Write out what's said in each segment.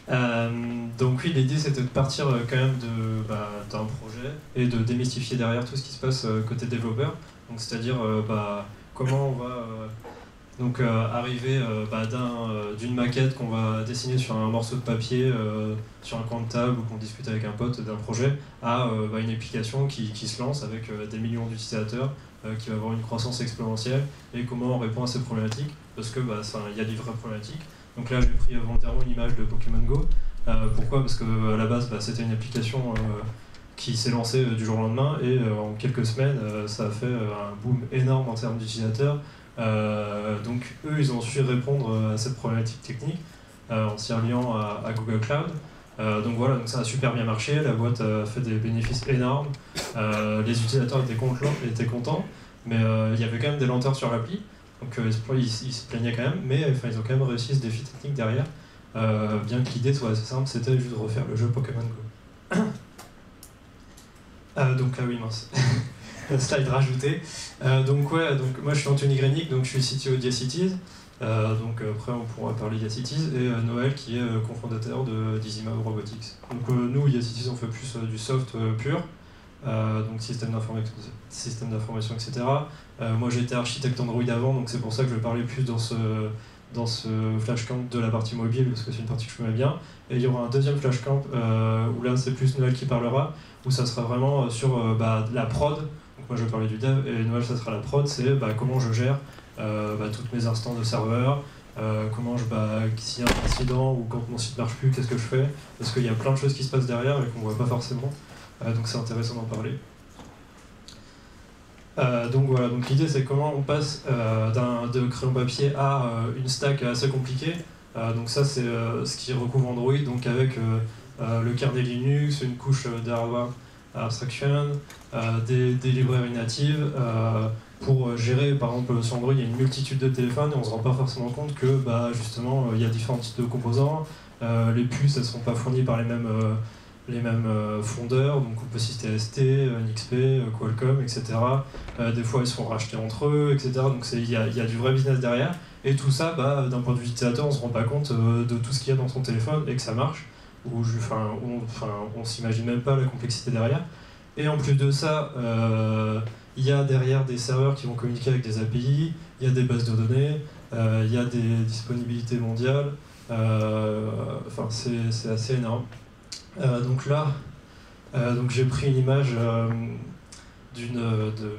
Donc oui, l'idée c'était de partir quand même d'un projet et de démystifier derrière tout ce qui se passe côté développeur. Donc c'est-à-dire comment on va arriver d'une maquette qu'on va dessiner sur un morceau de papier, sur un coin de table ou qu'on discute avec un pote d'un projet, à une application qui se lance avec des millions d'utilisateurs, qui va avoir une croissance exponentielle, et comment on répond à ces problématiques, parce que y a des vraies problématiques. Donc là j'ai pris volontairement une image de Pokémon Go. Pourquoi ? Parce qu'à la base c'était une application qui s'est lancée du jour au lendemain, et en quelques semaines ça a fait un boom énorme en termes d'utilisateurs. Donc eux ils ont su répondre à cette problématique technique en s'y reliant à Google Cloud. Donc voilà, donc ça a super bien marché, la boîte a fait des bénéfices énormes, les utilisateurs étaient contents, mais il y avait quand même des lenteurs sur l'appli, donc ils se plaignaient quand même, mais ils ont quand même réussi ce défi technique derrière, bien que l'idée soit assez simple, c'était juste de refaire le jeu Pokémon Go. Oui, mince. Slide rajouté. Donc moi je suis Anthony Grenic, donc je suis CTO d'IaCities. Après on pourra parler d'IaCities, et Noël qui est cofondateur de Dizima Robotics. Donc nous IaCities on fait plus du soft pur, donc système d'information, etc. Moi j'étais architecte Android avant, donc c'est pour ça que je vais parler plus dans ce flashcamp de la partie mobile, parce que c'est une partie que je connais bien. Et il y aura un deuxième flashcamp où là c'est plus Noël qui parlera, où ça sera vraiment sur la prod. Donc moi je vais parler du dev, et Noël ça sera la prod, c'est comment je gère toutes mes instances de serveurs, s'il y a un incident ou quand mon site marche plus, qu'est-ce que je fais, parce qu'il y a plein de choses qui se passent derrière et qu'on voit pas forcément, donc c'est intéressant d'en parler. Donc l'idée c'est comment on passe de crayon papier à une stack assez compliquée. Donc ça c'est ce qui recouvre Android, donc avec le kernel Linux, une couche d'hardware abstraction, des librairies natives, pour gérer, par exemple sur Android il y a une multitude de téléphones et on ne se rend pas forcément compte que justement il y a différents types de composants, les puces elles ne sont pas fournies par les mêmes fondeurs, donc on peut citer ST, NXP, Qualcomm, etc. Des fois ils sont rachetés entre eux, etc. Donc il y a du vrai business derrière, et tout ça d'un point de vue utilisateur on ne se rend pas compte de tout ce qu'il y a dans son téléphone et que ça marche, on s'imagine même pas la complexité derrière. Et en plus de ça, il y a derrière des serveurs qui vont communiquer avec des API, il y a des bases de données, il y a des disponibilités mondiales, c'est assez énorme. Donc là, j'ai pris une image de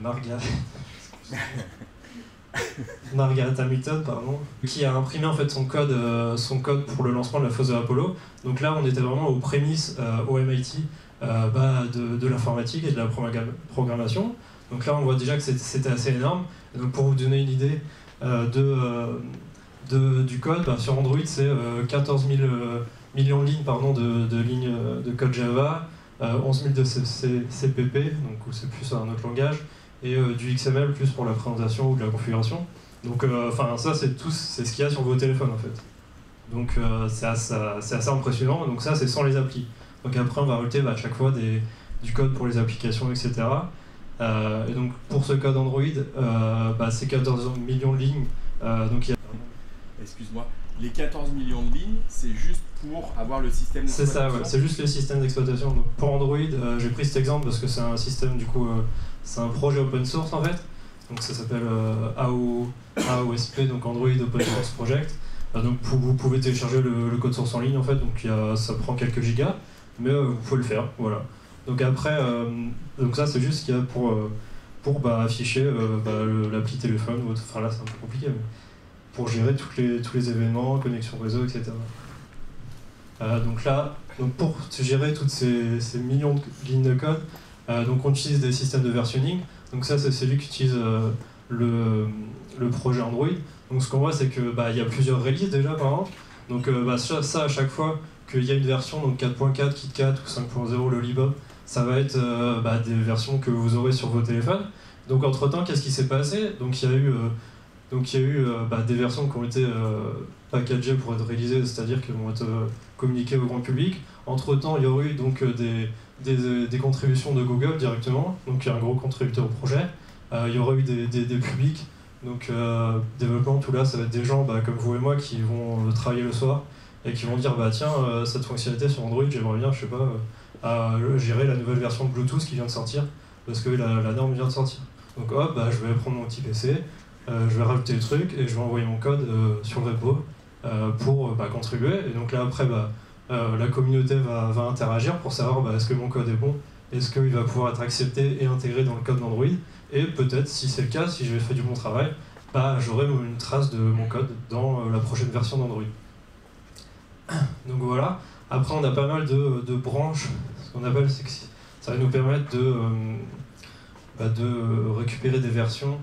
Margaret Hamilton, qui a imprimé en fait son code pour le lancement de la fosse de Apollo. Donc là, on était vraiment aux prémices au MIT de l'informatique et de la programmation. Donc là, on voit déjà que c'était assez énorme. Et donc pour vous donner une idée du code, sur Android, c'est 14 000 millions de lignes de lignes de code Java, 11 000 de CPP, donc c'est plus un autre langage, et du XML plus pour la présentation ou de la configuration. Donc ça c'est ce qu'il y a sur vos téléphones en fait. Donc c'est assez impressionnant. Donc ça c'est sans les applis. Donc après on va rajouter à chaque fois du code pour les applications, etc. Et donc pour ce code Android, c'est 14 millions de lignes. Excuse-moi, les 14 millions de lignes, c'est juste pour avoir le système d'exploitation. C'est ça, ouais, c'est juste le système d'exploitation. Donc pour Android, j'ai pris cet exemple parce que c'est un système, c'est un projet open source en fait. Donc ça s'appelle AOSP, donc Android Open Source Project. Donc vous pouvez télécharger le code source en ligne en fait, donc ça prend quelques gigas, mais vous pouvez le faire, voilà. Donc après, donc ça c'est juste ce qu'il y a pour afficher l'appli téléphone, enfin là c'est un peu compliqué, mais pour gérer tous les événements, connexion réseau, etc. Donc pour gérer toutes ces millions de lignes de code, donc on utilise des systèmes de versionning. Donc ça c'est celui qui utilise le projet Android. Donc ce qu'on voit c'est que il y a plusieurs releases déjà par exemple. Donc ça à chaque fois qu'il y a une version, donc 4.4, KitKat ou 5.0 Lollipop, ça va être des versions que vous aurez sur vos téléphones. Donc entre temps qu'est-ce qui s'est passé ? Donc il y a eu des versions qui ont été packagées pour être réalisées, c'est-à-dire qui vont être communiquées au grand public. Entre-temps, il y aurait eu donc des contributions de Google directement, donc il y a un gros contributeur au projet. Il y aura eu des publics, donc développement, tout là, ça va être des gens comme vous et moi qui vont travailler le soir et qui vont dire bah tiens, cette fonctionnalité sur Android, j'aimerais bien, je sais pas, gérer la nouvelle version de Bluetooth qui vient de sortir, parce que la norme vient de sortir. Donc hop, bah, je vais prendre mon petit PC, je vais rajouter le truc et je vais envoyer mon code sur le repo pour contribuer. Et donc là après, la communauté va interagir pour savoir est-ce que mon code est bon, est-ce qu'il va pouvoir être accepté et intégré dans le code d'Android, et peut-être si c'est le cas, si j'ai fait du bon travail, j'aurai une trace de mon code dans la prochaine version d'Android. Donc voilà. Après on a pas mal de branches, ce qu'on appelle, c'est que ça va nous permettre de récupérer des versions,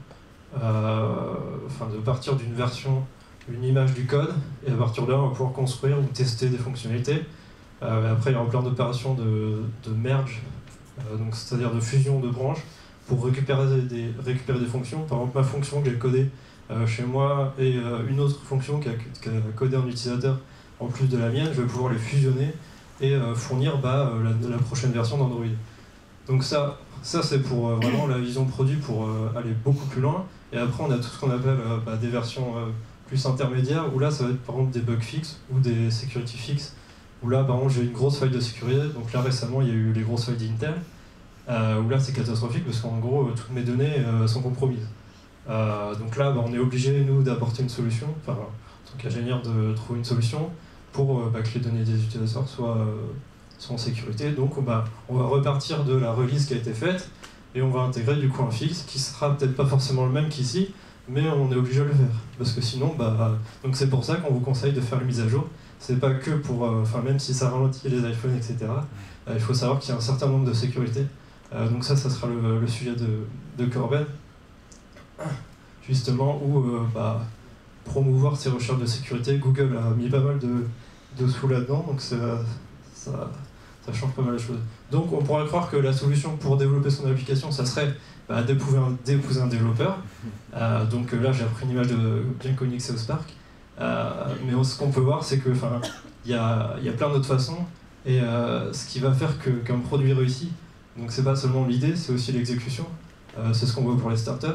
de partir d'une version, une image du code, et à partir de là on va pouvoir construire ou tester des fonctionnalités. Après il y aura plein d'opérations de merge, c'est-à-dire de fusion de branches, pour récupérer des fonctions. Par exemple ma fonction que j'ai codée chez moi et une autre fonction qui a codé un utilisateur en plus de la mienne, je vais pouvoir les fusionner et fournir la prochaine version d'Android. Donc ça c'est pour vraiment la vision produit, pour aller beaucoup plus loin. Et après on a tout ce qu'on appelle des versions plus intermédiaires, où là ça va être par exemple des bugs fixes ou des security fixes, où là par exemple j'ai une grosse faille de sécurité. Donc là récemment il y a eu les grosses failles d'Intel, où là c'est catastrophique parce qu'en gros toutes mes données sont compromises. Donc là on est obligé nous d'apporter une solution, en tant qu'ingénieur de trouver une solution pour que les données des utilisateurs soient en sécurité. Donc on va repartir de la release qui a été faite et on va intégrer du coup un fixe qui sera peut-être pas forcément le même qu'ici, mais on est obligé de le faire parce que sinon donc c'est pour ça qu'on vous conseille de faire les mises à jour. C'est pas que pour même si ça ralentit les iPhones, etc., il faut savoir qu'il y a un certain nombre de sécurités. Donc ça sera le sujet de Corben, justement, où promouvoir ces recherches de sécurité. Google a mis pas mal de sous là-dedans, donc ça change pas mal les choses. Donc on pourrait croire que la solution pour développer son application, ça serait d'épouser un développeur. Donc là j'ai appris une image de bien connu South Park. Mais ce qu'on peut voir, c'est que il y a plein d'autres façons, et ce qui va faire qu'un produit réussit, donc c'est pas seulement l'idée, c'est aussi l'exécution. C'est ce qu'on voit pour les startups.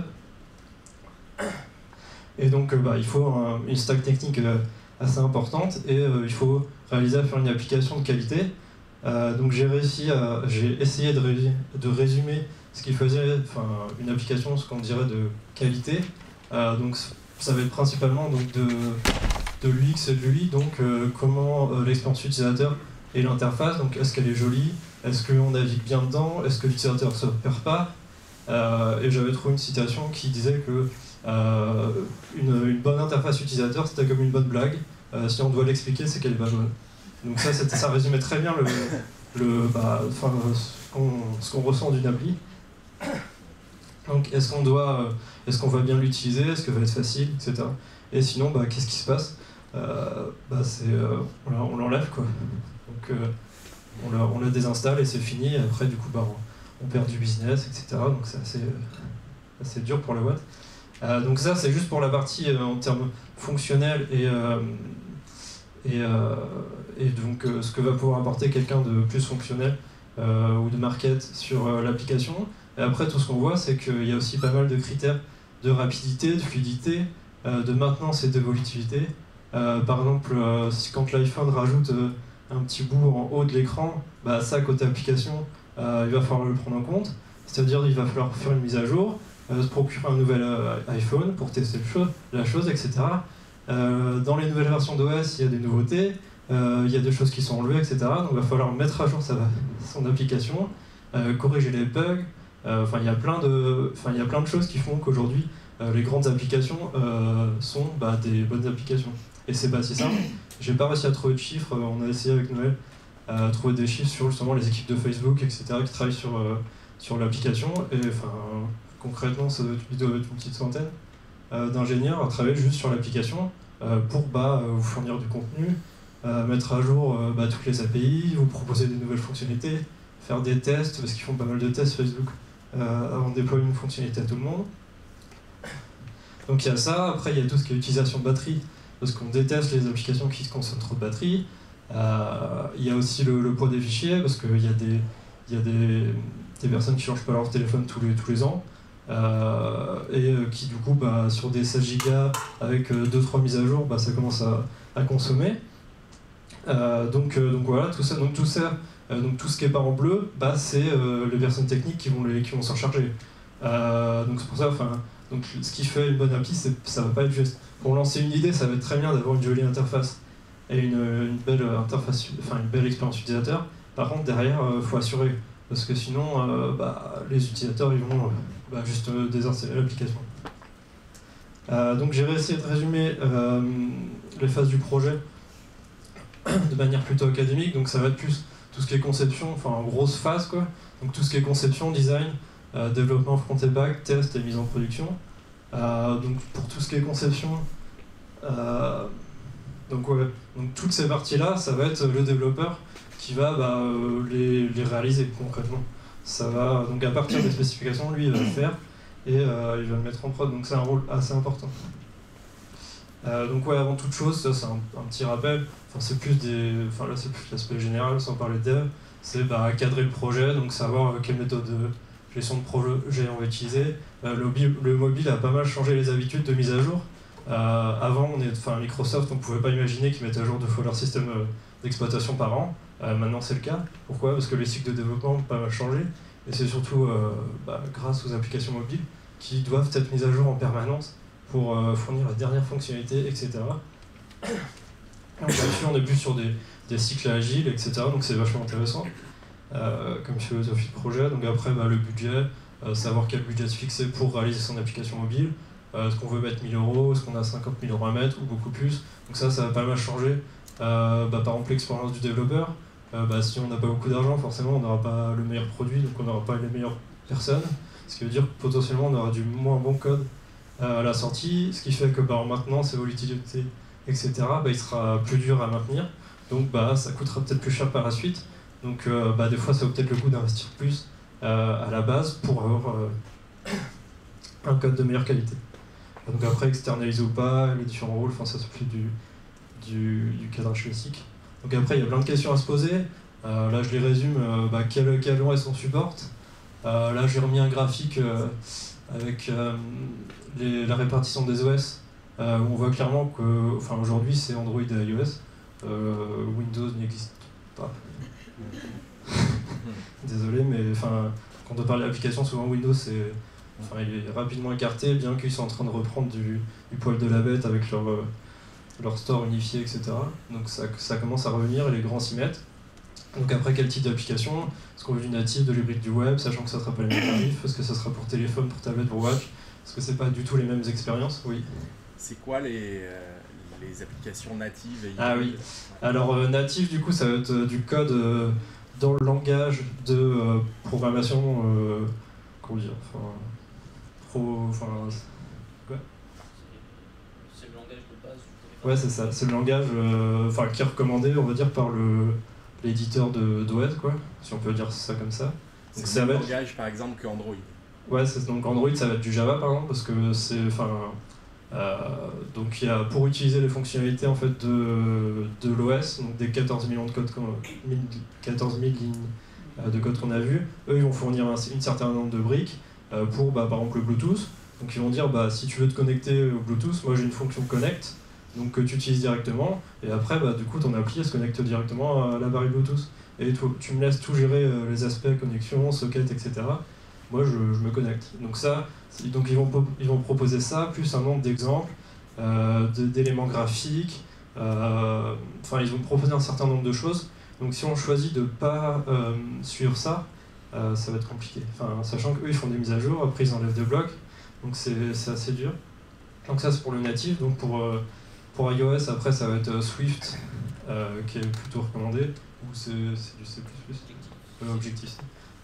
Et donc il faut une stack technique assez importante, et il faut réaliser à faire une application de qualité. Donc j'ai essayé de résumer ce qui faisait une application, ce qu'on dirait de qualité. Donc ça va être principalement de l'UX et de l'UI, donc comment l'expérience utilisateur et l'interface, donc est-ce qu'elle est jolie, est-ce qu'on navigue bien dedans, est-ce que l'utilisateur ne se perd pas. Et j'avais trouvé une citation qui disait que une bonne interface utilisateur, c'était comme une bonne blague, si on doit l'expliquer, c'est qu'elle est pas bonne. Donc ça résumait très bien ce qu'on ressent d'une appli. Donc est-ce qu'on va bien l'utiliser, est-ce que va être facile, etc. Et sinon, qu'est-ce qui se passe? On l'enlève, quoi. Donc on la désinstalle et c'est fini, et après du coup on perd du business, etc. Donc c'est assez dur pour la boîte. Donc ça c'est juste pour la partie en termes fonctionnels et donc ce que va pouvoir apporter quelqu'un de plus fonctionnel ou de market sur l'application. Et après tout ce qu'on voit, c'est qu'il y a aussi pas mal de critères de rapidité, de fluidité, de maintenance et d'évolutivité. Par exemple, quand l'iPhone rajoute un petit bout en haut de l'écran, ça côté application, il va falloir le prendre en compte. C'est-à-dire il va falloir faire une mise à jour, se procurer un nouvel iPhone pour tester la chose, etc. Dans les nouvelles versions d'OS, il y a des nouveautés, il y a des choses qui sont enlevées, etc. Donc il va falloir mettre à jour son application, corriger les bugs. Il y a plein de choses qui font qu'aujourd'hui les grandes applications sont des bonnes applications. Et c'est pas si simple. J'ai pas réussi à trouver de chiffres. On a essayé avec Noël trouver des chiffres sur justement les équipes de Facebook, etc., qui travaillent sur l'application. Et concrètement, ça doit être une petite centaine d'ingénieurs à travailler juste sur l'application pour vous fournir du contenu, mettre à jour toutes les API, vous proposer des nouvelles fonctionnalités, faire des tests, parce qu'ils font pas mal de tests Facebook avant de déployer une fonctionnalité à tout le monde. Donc il y a ça. Après il y a tout ce qui est utilisation de batterie, parce qu'on déteste les applications qui consomment trop de batterie. Il y a aussi le poids des fichiers, parce qu'il y a des personnes qui changent pas leur téléphone tous les ans, et qui du coup sur des 16 Go avec 2-3 mises à jour, ça commence à consommer. Donc voilà, tout ça, donc tout ce qui est pas en bleu, bah, c'est les personnes techniques qui vont s'en charger. Donc c'est pour ça, donc ce qui fait une bonne appli, ça va pas être juste. Pour lancer une idée, ça va être très bien d'avoir une jolie interface et une belle interface, une belle expérience utilisateur. Par contre, derrière, faut assurer, parce que sinon, les utilisateurs ils vont juste désinstaller l'application. Donc j'ai essayé de résumer les phases du projet de manière plutôt académique. Donc ça va être plus tout ce qui est conception, en grosse phase quoi. Donc tout ce qui est conception, design, développement front et back, test et mise en production. Donc pour tout ce qui est conception, donc toutes ces parties-là, ça va être le développeur qui va les réaliser concrètement. Ça va, donc à partir des spécifications, lui il va le faire et il va le mettre en prod, donc c'est un rôle assez important. Donc avant toute chose, ça c'est un petit rappel, c'est plus là c'est plus l'aspect général sans parler de dev, c'est cadrer le projet, donc savoir quelle méthode de gestion de projet on va utiliser. Le mobile a pas mal changé les habitudes de mise à jour. Avant, Microsoft, on pouvait pas imaginer qu'ils mettent à jour 2 fois leur système d'exploitation par an. Maintenant c'est le cas. Pourquoi? Parce que les cycles de développement ont pas mal changé, et c'est surtout grâce aux applications mobiles qui doivent être mises à jour en permanence pour fournir la dernière fonctionnalité, etc. Donc là-dessus, on est plus sur des cycles agiles, etc. Donc c'est vachement intéressant comme philosophie de projet. Donc après, le budget, savoir quel budget se fixer pour réaliser son application mobile. Est-ce qu'on veut mettre 1000 €, est-ce qu'on a 50 000 € à mettre, ou beaucoup plus. Donc ça va pas mal changer. Par exemple, l'expérience du développeur. Si on n'a pas beaucoup d'argent, forcément, on n'aura pas le meilleur produit, donc on n'aura pas les meilleures personnes. Ce qui veut dire que potentiellement, on aura du moins bon code à la sortie, ce qui fait que en maintenance, volatilité, etc., il sera plus dur à maintenir. Donc ça coûtera peut-être plus cher par la suite. Donc des fois, ça vaut peut-être le coup d'investir plus à la base pour avoir un code de meilleure qualité. Donc après, externaliser ou pas, les différents rôles, ça c'est plus du cadrage classique. Donc après, il y a plein de questions à se poser. Là, je les résume. Quel OS on supporte? Là, j'ai remis un graphique avec la répartition des OS, où on voit clairement que, aujourd'hui, c'est Android et iOS. Windows n'existe pas. Désolé, mais quand on parle d'application, souvent Windows, il est rapidement écarté, bien qu'ils soient en train de reprendre du poil de la bête avec leur store unifié, etc. Donc ça commence à revenir et les grands s'y mettent. Donc après, quel type d'application? Est-ce qu'on veut du natif, de l'hybride, du web, sachant que ça sera pas les mêmes tarifs? Est-ce que ça sera pour téléphone, pour tablette, pour watch? Est-ce que c'est pas du tout les mêmes expériences? Oui. C'est quoi les applications natives et Ah oui. Alors natif, du coup, ça va être du code dans le langage de programmation, comment dire, quoi? C'est le langage de base du téléphone. Ouais, c'est ça. C'est le langage qui est recommandé, on va dire, par l'éditeur de web, quoi, si on peut dire ça comme ça. Donc c'est le même langage, par exemple, que Android. Ouais, donc Android, ça va être du Java, par exemple, parce que c'est... donc il y a, pour utiliser les fonctionnalités en fait de l'OS, donc des 14 millions de codes, 14 000 lignes de code qu'on a vu, eux ils vont fournir un certain nombre de briques pour par exemple le Bluetooth. Donc ils vont dire si tu veux te connecter au Bluetooth, moi j'ai une fonction connect, donc que tu utilises directement, et après du coup ton appli elle se connecte directement à l'appareil Bluetooth. Et tu me laisses tout gérer les aspects connexion, socket, etc. Moi je me connecte. Donc ils vont proposer ça, plus un nombre d'exemples, d'éléments graphiques, ils vont proposer un certain nombre de choses. Donc si on choisit de ne pas suivre ça, ça va être compliqué. Sachant qu'eux ils font des mises à jour, après ils enlèvent des blocs, donc c'est assez dur. Donc ça c'est pour le natif. Donc pour iOS, après ça va être Swift, qui est plutôt recommandé, ou c'est du C++, Objective-C.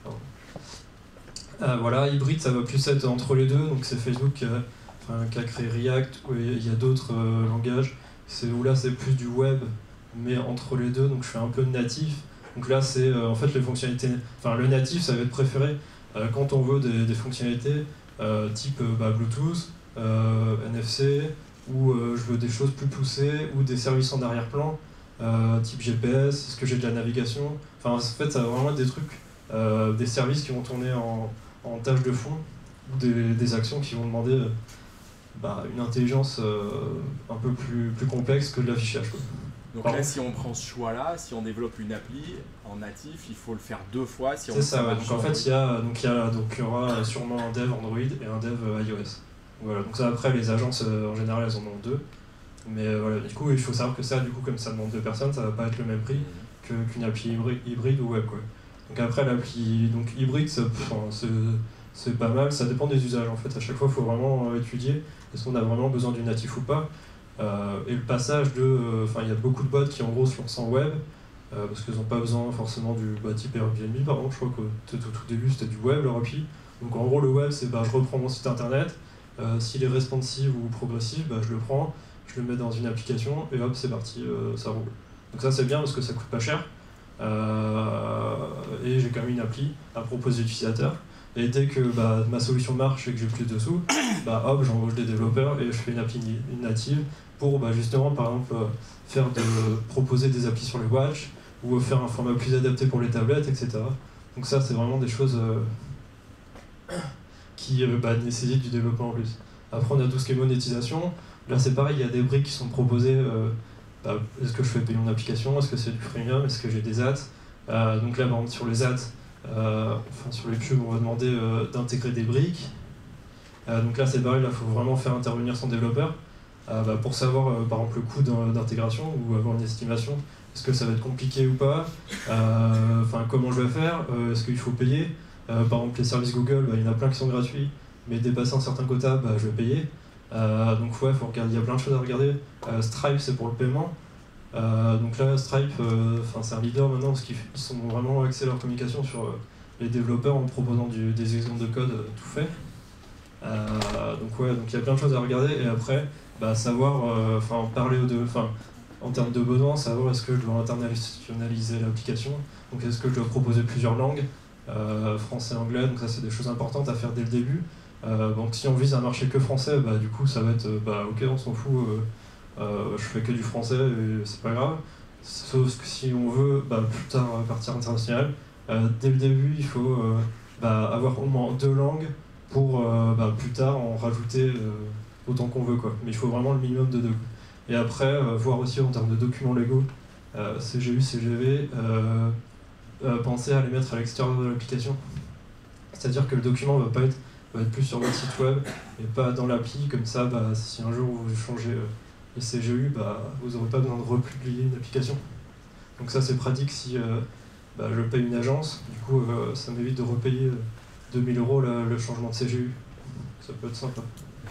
Voilà, hybride, ça va plus être entre les deux, donc c'est Facebook qui a créé React, où il y a d'autres langages, où là c'est plus du web, mais entre les deux, donc je fais un peu de natif. Donc là c'est en fait les fonctionnalités, le natif ça va être préféré quand on veut des fonctionnalités type Bluetooth, NFC, ou je veux des choses plus poussées, ou des services en arrière-plan, type GPS, est-ce que j'ai de la navigation, en fait ça va vraiment être des trucs, des services qui vont tourner en tâche de fond, ou des actions qui vont demander une intelligence un peu plus complexe que de l'affichage. Donc Pardon. là, si on prend ce choix-là, si on développe une appli en natif, il faut le faire 2 fois. Si on C'est ça, ouais. Donc en Android. fait, il y aura sûrement un dev Android et un dev iOS. Voilà, donc ça après, les agences, en général, elles en ont 2. Mais voilà, du coup, il faut savoir que ça, du coup, comme ça demande 2 personnes, ça va pas être le même prix qu'une appli hybride ou web, quoi. Donc après, l'appli donc hybride, c'est pas mal, ça dépend des usages, en fait. À chaque fois, il faut vraiment étudier est-ce qu'on a vraiment besoin du natif ou pas. Et le passage il y a beaucoup de bots qui, en gros, se lancent en web, parce qu'ils n'ont pas besoin forcément du type Airbnb, par exemple. Je crois qu'au tout début, c'était du web, leur appli. Donc en gros, le web, c'est je reprends mon site internet, s'il est responsive ou progressif, je le prends, je le mets dans une application, et hop, c'est parti, ça roule. Donc ça, c'est bien parce que ça coûte pas cher. Et j'ai quand même une appli à proposer aux utilisateurs. Et dès que ma solution marche et que j'ai plus de sous, hop, j'embauche des développeurs et je fais une appli native pour justement, par exemple, proposer des applis sur les watch ou faire un format plus adapté pour les tablettes, etc. Donc ça, c'est vraiment des choses qui nécessitent du développement en plus. Après, on a tout ce qui est monétisation. Là, c'est pareil, il y a des briques qui sont proposées. Est-ce que je fais payer mon application? Est-ce que c'est du freemium? Est-ce que j'ai des ads? Donc là, par exemple, sur les ads, sur les pubs, on va demander d'intégrer des briques. Donc là, c'est pareil, il faut vraiment faire intervenir son développeur pour savoir, par exemple, le coût d'intégration ou avoir une estimation. Est-ce que ça va être compliqué ou pas? Comment je vais faire? Est-ce qu'il faut payer? Par exemple, les services Google, il y en a plein qui sont gratuits, mais dépassant certains quotas, je vais payer. Donc ouais, faut regarder, il y a plein de choses à regarder. Stripe, c'est pour le paiement. Donc là, Stripe, c'est un leader maintenant parce qu'ils sont vraiment axés leur communication sur les développeurs en proposant des exemples de code tout fait. Donc il y a plein de choses à regarder et après, savoir, parler en termes de besoins, savoir est-ce que je dois internationaliser l'application, donc est-ce que je dois proposer plusieurs langues, français, anglais, donc ça c'est des choses importantes à faire dès le début. Donc si on vise un marché que français, du coup ça va être ok, on s'en fout, je fais que du français et c'est pas grave. Sauf que si on veut plus tard partir international, dès le début il faut avoir au moins 2 langues pour plus tard en rajouter autant qu'on veut, quoi. Mais il faut vraiment le minimum de 2. Et après, voir aussi en termes de documents légaux, CGU, CGV, penser à les mettre à l'extérieur de l'application. C'est-à-dire que le document va être plus sur votre site web et pas dans l'appli, comme ça si un jour vous changez les CGU, vous n'aurez pas besoin de republier une application. Donc ça c'est pratique si je paye une agence, du coup ça m'évite de repayer 2000 € le changement de CGU. Ça peut être sympa.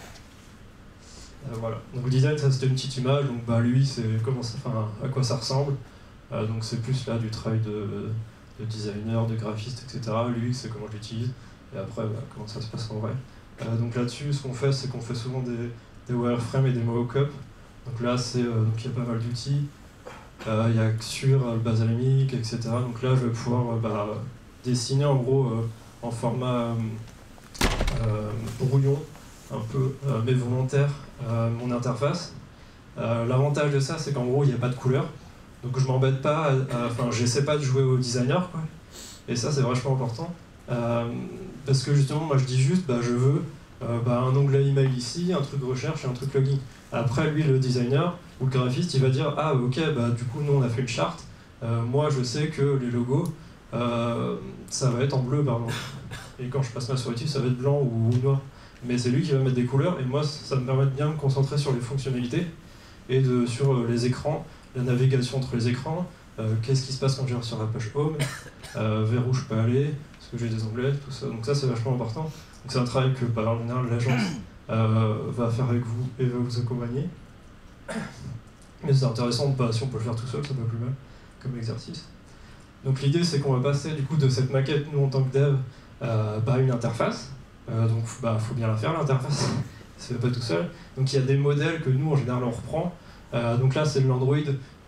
Voilà. Donc le design, ça c'était une petite image, donc lui c'est à quoi ça ressemble. Donc c'est plus là du travail de designer, de graphiste, etc. Lui c'est comment je l'utilise. Et après, comment ça se passe en vrai. Donc là-dessus, ce qu'on fait, c'est qu'on fait souvent des wireframes et des mock-up. Donc là, il y a pas mal d'outils. Il y a Xur, Basalemic, etc. Donc là, je vais pouvoir dessiner en gros en format brouillon, un peu, mais volontaire, mon interface. L'avantage de ça, c'est qu'en gros, il n'y a pas de couleur. Donc je m'embête pas, j'essaie pas de jouer au designer, quoi. Et ça, c'est vachement important. Parce que justement, moi je dis juste, je veux un onglet email ici, un truc recherche et un truc login. Après, lui, le designer ou le graphiste, il va dire, ah ok, du coup, nous on a fait une charte. Moi, je sais que les logos, ça va être en bleu, par exemple. Et quand je passe ma souris, ça va être blanc ou noir. Mais c'est lui qui va mettre des couleurs, et moi, ça me permet de bien me concentrer sur les fonctionnalités et sur les écrans, la navigation entre les écrans, qu'est-ce qui se passe quand je vais sur la page home, vers où je peux aller, est-ce que j'ai des onglets, tout ça. Donc ça, c'est vachement important. Donc c'est un travail que, en général, l'agence va faire avec vous et va vous accompagner. Mais c'est intéressant, si on peut le faire tout seul, ça pas plus mal comme exercice. Donc l'idée, c'est qu'on va passer du coup de cette maquette, nous en tant que dev, à une interface. Donc faut bien la faire, l'interface. Ça ne fait pas tout seul. Donc il y a des modèles que nous, en général, on reprend. Donc là, c'est de l'Android.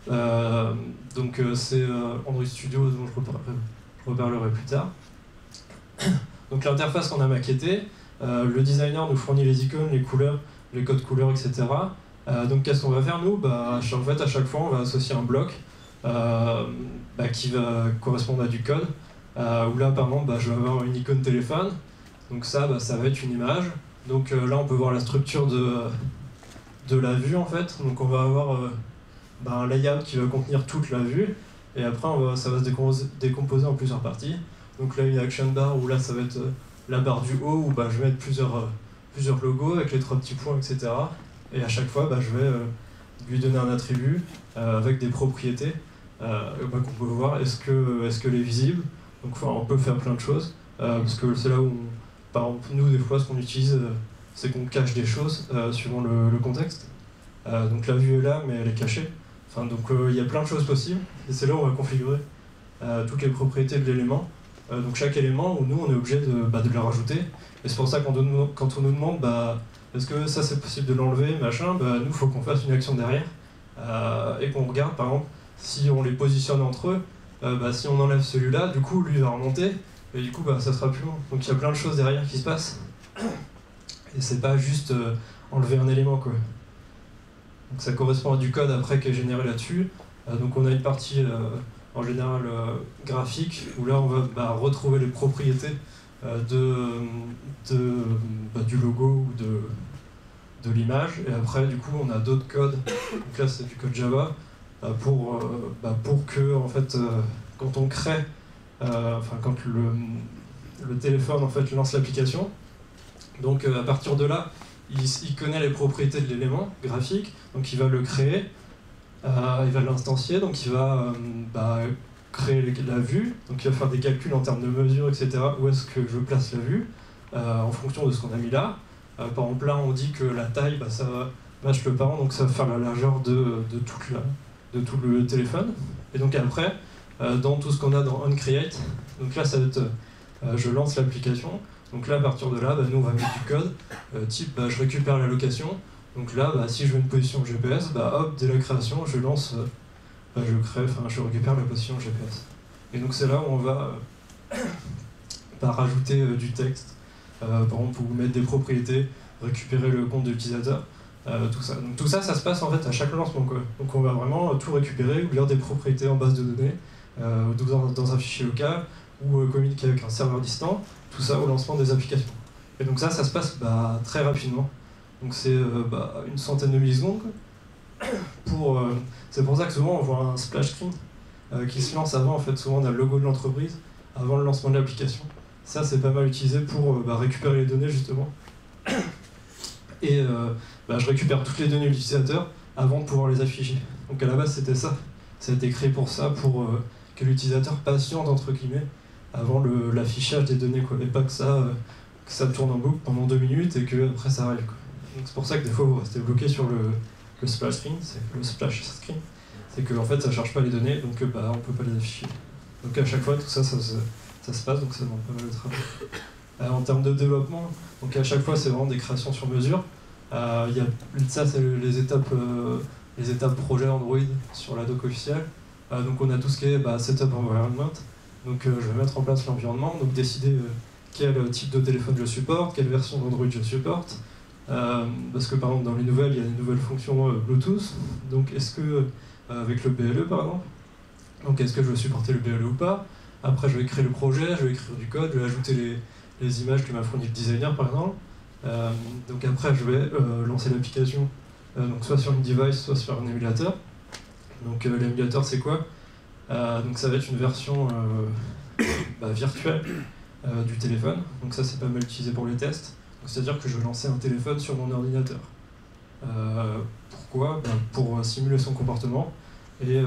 C'est Android Studio dont je reparlerai plus tard. Donc l'interface qu'on a maquettée, le designer nous fournit les icônes, les couleurs, les codes couleurs, etc. Donc qu'est-ce qu'on va faire nous? À chaque fois, on va associer un bloc qui va correspondre à du code. Où là, par exemple, je vais avoir une icône téléphone. Donc ça va être une image. Donc là, on peut voir la structure de la vue, en fait. Donc on va avoir un layout qui va contenir toute la vue, et après ça va se décomposer en plusieurs parties. Donc là, une action bar, où là, ça va être la barre du haut, où je vais mettre plusieurs logos avec les 3 petits points, etc. Et à chaque fois, je vais lui donner un attribut avec des propriétés qu'on peut voir. Est-ce qu'elle est visible? Donc on peut faire plein de choses, parce que c'est là où, par exemple, nous, des fois, ce qu'on utilise, c'est qu'on cache des choses suivant le contexte. Donc la vue est là, mais elle est cachée. Donc il y a plein de choses possibles, et c'est là où on va configurer toutes les propriétés de l'élément. Donc chaque élément, où nous, on est obligé de le rajouter. Et c'est pour ça quand on nous demande est-ce que ça c'est possible de l'enlever, machin, nous, il faut qu'on fasse une action derrière, et qu'on regarde, par exemple, si on les positionne entre eux, si on enlève celui-là, du coup, lui va remonter, et du coup, ça sera plus long. Donc il y a plein de choses derrière qui se passent. Et c'est pas juste enlever un élément, quoi. Donc ça correspond à du code après qui est généré là-dessus. Donc on a une partie en général graphique, où là on va retrouver les propriétés du logo ou de l'image. Et après du coup on a d'autres codes. Donc là c'est du code Java pour que en fait quand on crée, quand le téléphone en fait lance l'application, donc à partir de là il connaît les propriétés de l'élément graphique, donc il va le créer, il va l'instancier, donc il va créer la vue, donc il va faire des calculs en termes de mesure, etc. Où est-ce que je place la vue en fonction de ce qu'on a mis là. Par exemple là on dit que la taille, ça va match le parent, donc ça va faire la largeur de tout le téléphone. Et donc après, dans tout ce qu'on a dans onCreate, donc là ça va être je lance l'application. Donc là, à partir de là, nous on va mettre du code, type je récupère la location. Donc là, si je veux une position GPS, hop, dès la création, je lance, je récupère la position GPS. Et donc c'est là où on va rajouter du texte, par exemple, pour mettre des propriétés, récupérer le compte de l'utilisateur, tout ça. Donc tout ça, ça se passe en fait à chaque lancement, quoi. Donc on va vraiment tout récupérer, ou lire des propriétés en base de données, dans un fichier local, ou communiquer avec un serveur distant. Tout ça au lancement des applications. Et donc ça se passe très rapidement. Donc c'est une centaine de millisecondes. C'est pour ça que souvent on voit un splash screen qui se lance avant. En fait, souvent on a le logo de l'entreprise avant le lancement de l'application. Ça c'est pas mal utilisé pour récupérer les données justement. Et je récupère toutes les données de l'utilisateur avant de pouvoir les afficher. Donc à la base c'était ça. Ça a été créé pour ça, pour que l'utilisateur patiente entre guillemets avant l'affichage des données, quoi, et pas que ça tourne en boucle pendant 2 minutes et que après ça arrive, quoi. Donc c'est pour ça que des fois vous restez bloqué sur le splash screen, c'est que en fait ça charge pas les données, donc on peut pas les afficher. Donc à chaque fois tout ça se passe, donc ça demande pas mal de travail. En termes de développement, donc à chaque fois c'est vraiment des créations sur mesure. Ça c'est les étapes projet Android sur la doc officielle. Donc on a tout ce qui est setup environment. Donc je vais mettre en place l'environnement, donc décider quel type de téléphone je supporte, quelle version d'Android je supporte. Parce que par exemple dans les nouvelles, il y a des nouvelles fonctions Bluetooth. Donc est-ce que, avec le BLE par exemple, donc est-ce que je vais supporter le BLE ou pas? Après je vais créer le projet, je vais écrire du code, je vais ajouter les images que m'a fourni le designer par exemple. Donc après je vais lancer l'application, donc soit sur une device, soit sur un émulateur. Donc l'émulateur c'est quoi? Donc ça va être une version virtuelle du téléphone. Donc ça c'est pas mal utilisé pour les tests. C'est-à-dire que je vais lancer un téléphone sur mon ordinateur. Pourquoi? Pour simuler son comportement et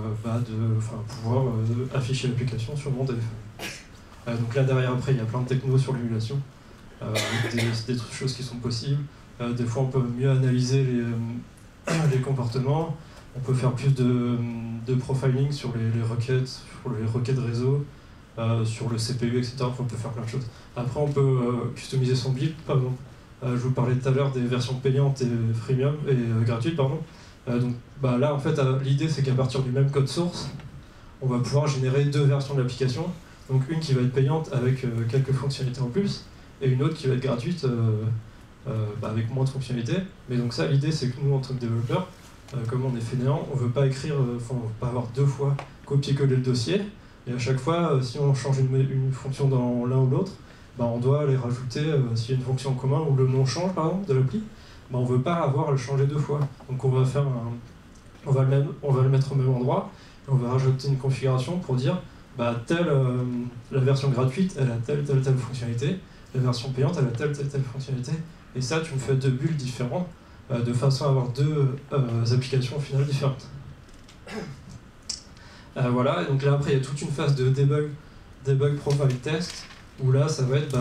pouvoir afficher l'application sur mon téléphone. Donc là derrière après il y a plein de technos sur l'émulation, des choses qui sont possibles. Des fois on peut mieux analyser les comportements. On peut faire plus de profiling sur les requêtes réseau, sur le CPU, etc. On peut faire plein de choses. Après, on peut customiser son build, par exemple. Je vous parlais tout à l'heure des versions payantes et freemium et gratuites, pardon. Donc là, en fait, l'idée, c'est qu'à partir du même code source, on va pouvoir générer 2 versions de l'application. Donc une qui va être payante avec quelques fonctionnalités en plus, et une autre qui va être gratuite avec moins de fonctionnalités. Mais donc ça, l'idée, c'est que nous, en tant que développeurs, comme on est fainéant, on ne veut pas écrire, on veut pas avoir 2 fois copier-coller le dossier, et à chaque fois, si on change une fonction dans l'un ou l'autre, on doit les rajouter, s'il y a une fonction en commun ou le nom change par exemple de l'appli, on ne veut pas avoir à le changer 2 fois. Donc on va faire on va le mettre au même endroit, et on va rajouter une configuration pour dire bah, la version gratuite, elle a telle fonctionnalité, la version payante, elle a telle fonctionnalité, et ça, tu me fais 2 bulles différentes, de façon à avoir 2 applications au final différentes. Voilà, et donc là après il y a toute une phase de debug profile test, où là ça va être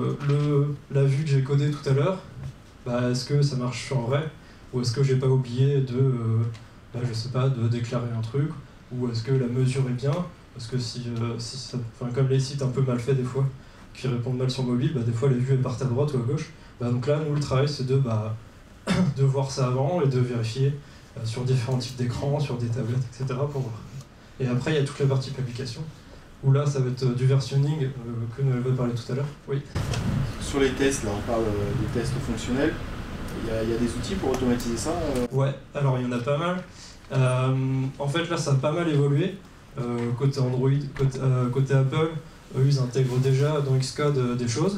la vue que j'ai codée tout à l'heure, bah, est-ce que ça marche en vrai, ou est-ce que j'ai pas oublié je sais pas, de déclarer un truc, ou est-ce que la mesure est bien, parce que comme les sites un peu mal faits des fois, qui répondent mal sur mobile, bah, des fois les vues elles partent à droite ou à gauche, bah, donc là nous le travail c'est de voir ça avant et de vérifier sur différents types d'écrans, sur des tablettes, etc. pour voir. Et après il y a toute la partie publication, où là ça va être du versionning que nous avons parlé tout à l'heure. Oui. Sur les tests, là on parle des tests fonctionnels, il y a des outils pour automatiser ça Ouais, alors il y en a pas mal. En fait là ça a pas mal évolué. Côté Android, côté Apple, eux ils intègrent déjà dans Xcode des choses.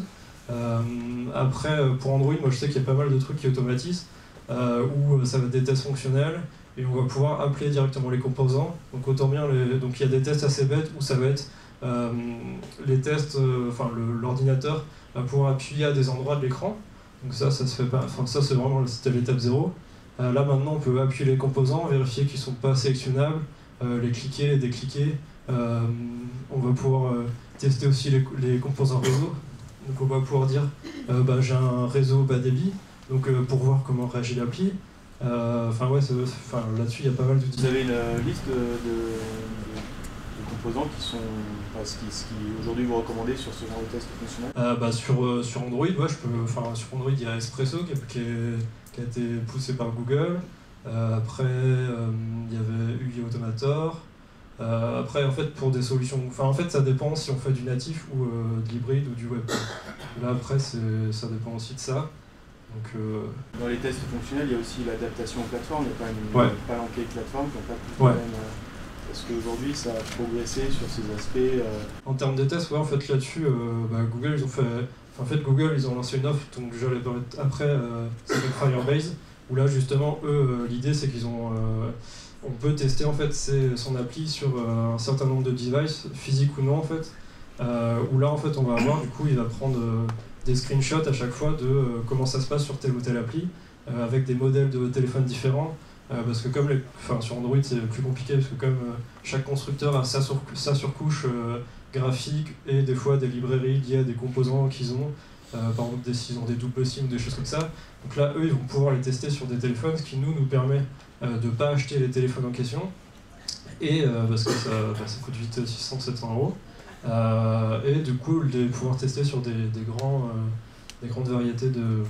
Après pour Android, moi je sais qu'il y a pas mal de trucs qui automatisent, où ça va être des tests fonctionnels, et on va pouvoir appeler directement les composants. Donc autant bien, donc il y a des tests assez bêtes où ça va être les tests, l'ordinateur va pouvoir appuyer à des endroits de l'écran. Donc ça se fait pas, ça c'est vraiment l'étape 0. Là maintenant on peut appuyer les composants, vérifier qu'ils sont pas sélectionnables, les cliquer, les décliquer. On va pouvoir tester aussi les composants réseau. Donc on va pouvoir dire j'ai un réseau bas débit, donc pour voir comment réagit l'appli. Là-dessus il y a pas mal d'outils. Vous avez une liste de composants qui sont ce qui aujourd'hui vous recommandez sur ce genre de test fonctionnel? Sur Android, sur Android il y a Espresso qui a été poussé par Google. Après il y avait UI Automator. Après en fait pour des solutions, ça dépend si on fait du natif ou de l'hybride ou du web. Là après ça dépend aussi de ça. Donc, dans les tests fonctionnels, il y a aussi l'adaptation aux plateformes, il y a quand même une palanquée de plateformes qui n'ont pas plus de problème. Est-ce qu'aujourd'hui ça a progressé sur ces aspects En termes de tests, en fait là-dessus, Google ils ont fait. En fait Google ils ont lancé une offre, donc j'allais parler après, ça s'appelle Firebase, où là justement eux l'idée c'est qu'ils ont. On peut tester en fait son appli sur un certain nombre de devices, physiques ou non en fait. Où là en fait on va avoir, du coup il va prendre des screenshots à chaque fois de comment ça se passe sur telle ou telle appli, avec des modèles de téléphones différents, parce que comme sur Android c'est plus compliqué, parce que comme chaque constructeur a sa surcouche graphique et des fois des librairies liées à des composants qu'ils ont, par exemple s'ils ont des doubles SIM ou des choses comme ça, donc là eux ils vont pouvoir les tester sur des téléphones, ce qui nous permet de ne pas acheter les téléphones en question, et parce que ça coûte vite 600-700 €. Et du coup de pouvoir tester sur des grandes variétés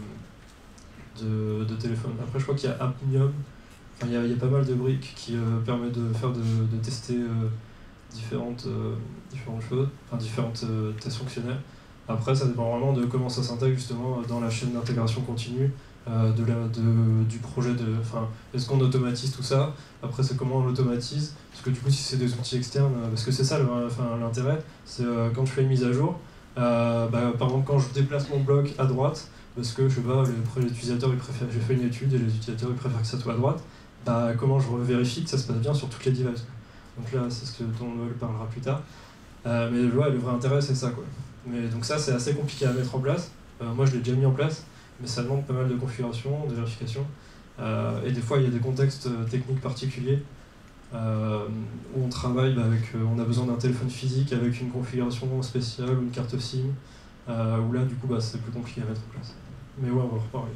de téléphones. Après je crois qu'il y a Apnium, il y a pas mal de briques qui permettent de tester différentes choses, différentes tests fonctionnels. Après ça dépend vraiment de comment ça s'intègre justement dans la chaîne d'intégration continue du projet, est-ce qu'on automatise tout ça, après c'est comment on l'automatise, parce que du coup si c'est des outils externes, parce que c'est ça l'intérêt, c'est quand je fais une mise à jour, par exemple quand je déplace mon bloc à droite, parce que je sais pas, les utilisateurs j'ai fait une étude et les utilisateurs ils préfèrent que ça soit à droite, comment je vérifie que ça se passe bien sur toutes les devices. Donc là c'est ce dont on parlera plus tard, mais le vrai intérêt c'est ça quoi. Mais donc ça c'est assez compliqué à mettre en place, moi je l'ai déjà mis en place, mais ça demande pas mal de configuration, de vérification, et des fois il y a des contextes techniques particuliers où on travaille on a besoin d'un téléphone physique avec une configuration spéciale ou une carte SIM, où là du coup c'est plus compliqué à mettre en place. Mais ouais, on va en reparler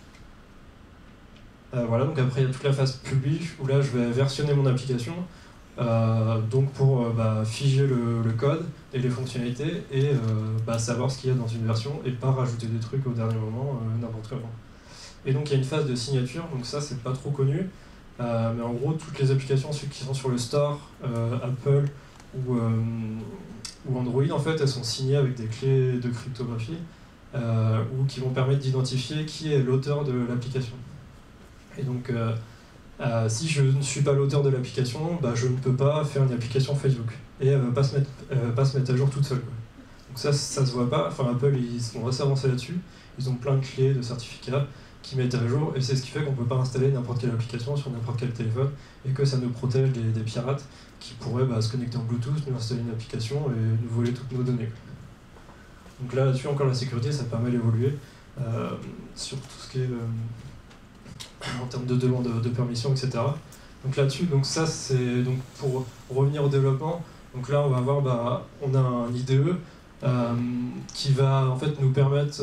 après. Voilà, donc après il y a toute la phase publish où là je vais versionner mon application, donc pour figer le code et les fonctionnalités et savoir ce qu'il y a dans une version et pas rajouter des trucs au dernier moment n'importe comment. Et donc il y a une phase de signature, donc ça c'est pas trop connu, mais en gros toutes les applications qui sont sur le store, Apple ou Android en fait elles sont signées avec des clés de cryptographie ou qui vont permettre d'identifier qui est l'auteur de l'application. Et donc si je ne suis pas l'auteur de l'application, je ne peux pas faire une application Facebook. Et elle ne va pas se mettre à jour toute seule, quoi. Donc ça se voit pas. Apple, ils sont assez avancés là-dessus. Ils ont plein de clés, de certificats. qui mettent à jour, et c'est ce qui fait qu'on ne peut pas installer n'importe quelle application sur n'importe quel téléphone, et que ça nous protège des pirates qui pourraient se connecter en Bluetooth, nous installer une application et nous voler toutes nos données. Donc là-dessus, encore la sécurité, ça permet d'évoluer sur tout ce qui est en termes de demande de permission, etc. Donc là-dessus, donc ça c'est donc pour revenir au développement. Donc là, on va voir, on a un IDE qui va en fait nous permettre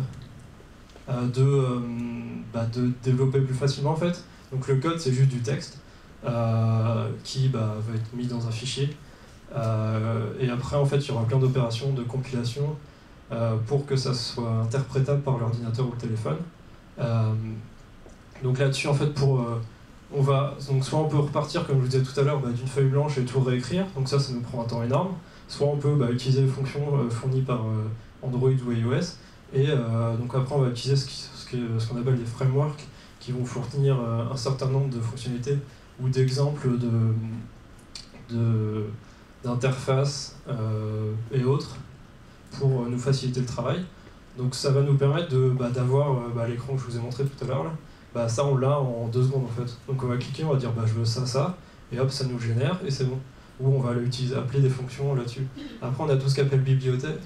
de développer plus facilement en fait. Donc le code c'est juste du texte qui va être mis dans un fichier et après en fait il y aura plein d'opérations de compilation pour que ça soit interprétable par l'ordinateur ou le téléphone. Donc là-dessus en fait donc soit on peut repartir comme je vous disais tout à l'heure d'une feuille blanche et tout réécrire, donc ça nous prend un temps énorme, soit on peut utiliser les fonctions fournies par Android ou iOS. Et donc après on va utiliser ce qu'on appelle des frameworks qui vont fournir un certain nombre de fonctionnalités ou d'exemples d'interfaces et autres pour nous faciliter le travail. Donc ça va nous permettre d'avoir l'écran que je vous ai montré tout à l'heure là. Ça on l'a en 2 secondes en fait. Donc on va cliquer, on va dire je veux ça, et hop ça nous génère et c'est bon. Ou on va appeler des fonctions là-dessus. Après on a tout ce qu'on appelle bibliothèque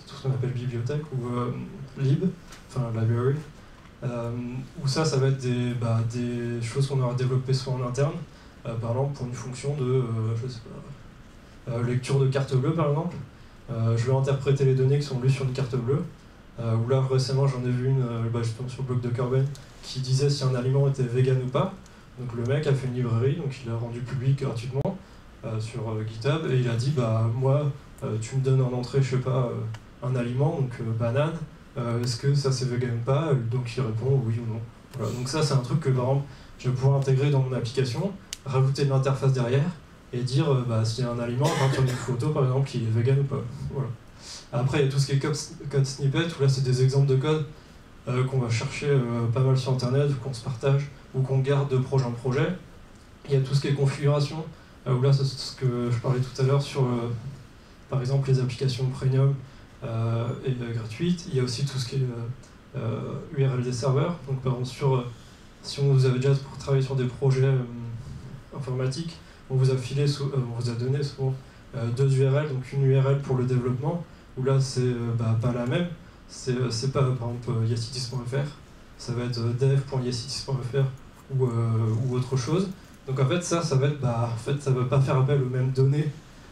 ou lib, enfin library, où ça va être des choses qu'on aura développées soit en interne, par exemple pour une fonction de lecture de carte bleue par exemple. Je vais interpréter les données qui sont lues sur une carte bleue. Ou là récemment j'en ai vu une justement sur le blog de Corben qui disait si un aliment était vegan ou pas. Donc le mec a fait une librairie, donc il l'a rendu public gratuitement sur GitHub et il a dit moi tu me donnes en entrée un aliment, donc banane, est-ce que ça c'est vegan ou pas? Donc il répond oui ou non. Voilà. Donc ça c'est un truc que par exemple je vais pouvoir intégrer dans mon application, rajouter de l'interface derrière et dire s'il y a un aliment, à partir d'une photo par exemple qui est vegan ou pas. Voilà. Après il y a tout ce qui est code snippet, où là c'est des exemples de code qu'on va chercher pas mal sur internet, ou qu'on se partage, ou qu'on garde de projet en projet. Il y a tout ce qui est configuration, où là c'est ce que je parlais tout à l'heure sur par exemple les applications premium et gratuites. Il y a aussi tout ce qui est URL des serveurs. Donc par exemple si on vous avez déjà travaillé sur des projets informatiques, on vous a donné souvent 2 URL, donc une URL pour le développement, où là c'est pas la même, c'est pas par exemple yacitis.fr, ça va être dev.yacitis.fr ou autre chose. Donc en fait ça va être ça va pas faire appel aux mêmes données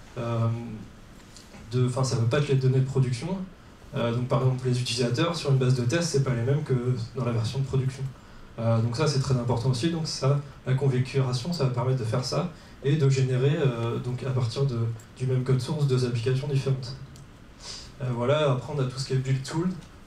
ça va pas être les données de production. Donc par exemple les utilisateurs sur une base de test c'est pas les mêmes que dans la version de production. Donc ça c'est très important aussi. Donc ça, la configuration, ça va permettre de faire ça et de générer donc à partir du même code source 2 applications différentes. Voilà, après on a tout ce qui est build tool,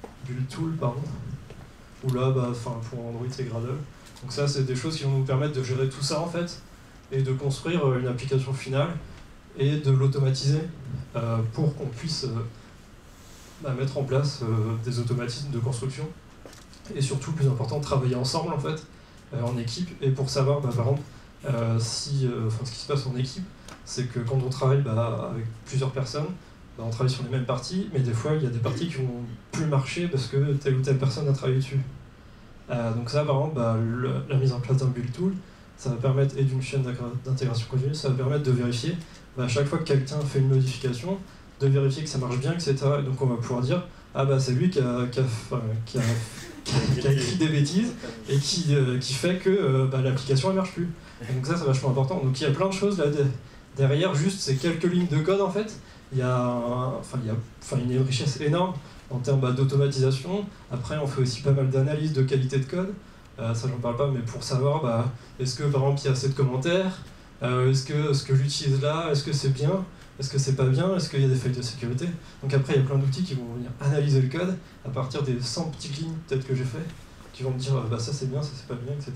où là pour Android c'est Gradle. Donc ça c'est des choses qui vont nous permettre de gérer tout ça en fait et de construire une application finale et de l'automatiser pour qu'on puisse mettre en place des automatismes de construction et surtout, le plus important, travailler ensemble en fait, en équipe, et pour savoir par exemple ce qui se passe en équipe, c'est que quand on travaille avec plusieurs personnes, on travaille sur les mêmes parties, mais des fois il y a des parties qui vont plus marcher parce que telle ou telle personne a travaillé dessus. Donc ça par exemple, la mise en place d'un build tool, ça va permettre, et d'une chaîne d'intégration continue, ça va permettre de vérifier à chaque fois que quelqu'un fait une modification, de vérifier que ça marche bien, etc. Et donc on va pouvoir dire c'est lui qui a écrit des bêtises et qui fait que l'application elle marche plus. Et donc ça c'est vachement important. Donc il y a plein de choses là derrière, juste ces quelques lignes de code en fait. Il y a une richesse énorme en termes d'automatisation. Après on fait aussi pas mal d'analyses de qualité de code. Ça j'en parle pas, mais pour savoir est-ce que par exemple il y a assez de commentaires, est-ce que ce que j'utilise là, est-ce que c'est bien, est-ce que c'est pas bien, est-ce qu'il y a des failles de sécurité. Donc après il y a plein d'outils qui vont venir analyser le code à partir des 100 petites lignes peut-être que j'ai fait, qui vont me dire ça c'est bien, ça c'est pas bien, etc.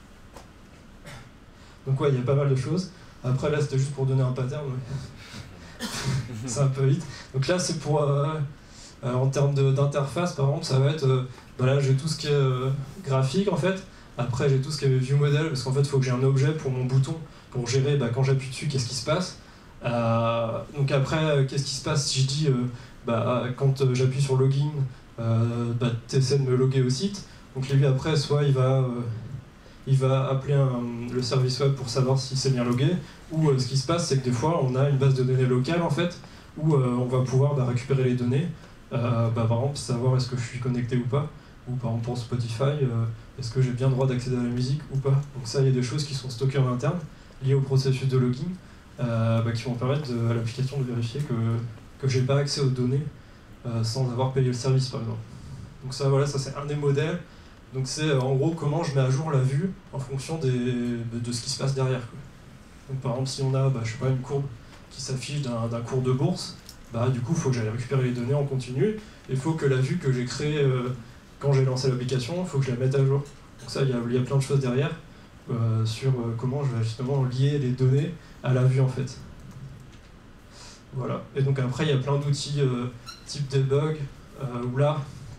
Donc il y a pas mal de choses. Après là c'était juste pour donner un pattern, c'est un peu vite. Donc là c'est pour en termes d'interface par exemple, ça va être là j'ai tout ce qui est graphique en fait. Après j'ai tout ce qui est view model, parce qu'en fait il faut que j'ai un objet pour mon bouton pour gérer quand j'appuie dessus qu'est-ce qui se passe. Donc après qu'est-ce qui se passe si je dis quand j'appuie sur login, t'essaies de me loguer au site, Donc lui après, soit il va appeler le service web pour savoir si c'est bien logué, ou ce qui se passe, c'est que des fois on a une base de données locale en fait, où on va pouvoir récupérer les données, par exemple savoir est-ce que je suis connecté ou pas, ou par exemple pour Spotify, est-ce que j'ai bien le droit d'accéder à la musique ou pas. Donc ça, il y a des choses qui sont stockées en interne, liées au processus de login, qui vont permettre à l'application de vérifier que j'ai pas accès aux données sans avoir payé le service par exemple. Donc ça, voilà, ça c'est un des modèles. Donc c'est en gros comment je mets à jour la vue en fonction de ce qui se passe derrière, quoi. Donc par exemple si on a je sais pas, une courbe qui s'affiche d'un cours de bourse, du coup il faut que j'aille récupérer les données en continu, et il faut que la vue que j'ai créée quand j'ai lancé l'application, il faut que je la mette à jour. Donc ça il y a plein de choses derrière sur comment je vais justement lier les données à la vue en fait. Voilà. Et donc après il y a plein d'outils type debug où là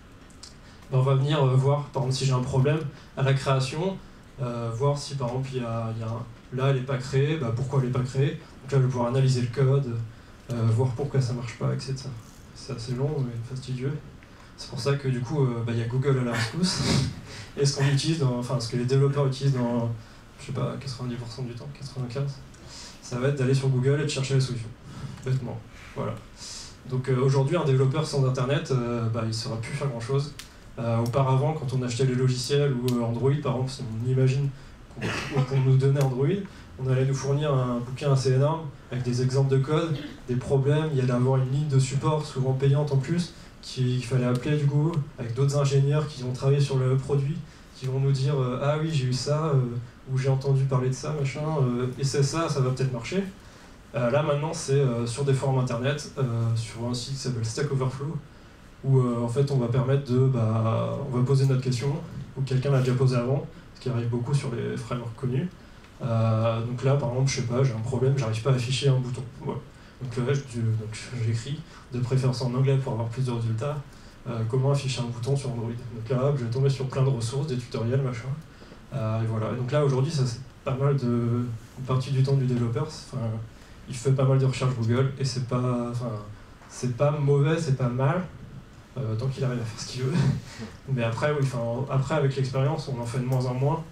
on va venir voir, par exemple, si j'ai un problème à la création, voir si, par exemple, là, elle n'est pas créée, pourquoi elle n'est pas créée. Donc là, je vais pouvoir analyser le code, voir pourquoi ça ne marche pas, etc. C'est assez long, mais fastidieux. C'est pour ça que, du coup, il y a Google à la rescousse. Et ce qu'on utilise, ce que les développeurs utilisent dans, je sais pas, 90% du temps, 95%, ça va être d'aller sur Google et de chercher la solution. Bêtement. Voilà. Donc aujourd'hui, un développeur sans Internet, il ne saura plus faire grand-chose. Auparavant, quand on achetait les logiciels ou Android, par exemple, si on imagine qu'on nous donnait Android, on allait nous fournir un bouquin assez énorme avec des exemples de code, des problèmes, il y allait avoir une ligne de support, souvent payante en plus, qu'il fallait appeler du coup, avec d'autres ingénieurs qui ont travaillé sur le produit, qui vont nous dire ah oui, j'ai eu ça, ou j'ai entendu parler de ça, machin, et c'est ça, ça va peut-être marcher. Là maintenant, c'est sur des forums internet, sur un site qui s'appelle Stack Overflow, où en fait on va permettre on va poser notre question, ou quelqu'un l'a déjà posé avant, ce qui arrive beaucoup sur les frameworks connus. Donc là par exemple, je sais pas, j'ai un problème, j'arrive pas à afficher un bouton. Voilà. Donc là j'écris, de préférence en anglais pour avoir plus de résultats, comment afficher un bouton sur Android. Donc là je vais tomber sur plein de ressources, des tutoriels, machin. Et voilà. Et donc là aujourd'hui ça c'est pas mal une partie du temps du développeur, il fait pas mal de recherches Google, et c'est pas mauvais, c'est pas mal. Tant qu'il arrive à faire ce qu'il veut. Mais après, après avec l'expérience, on en fait de moins en moins.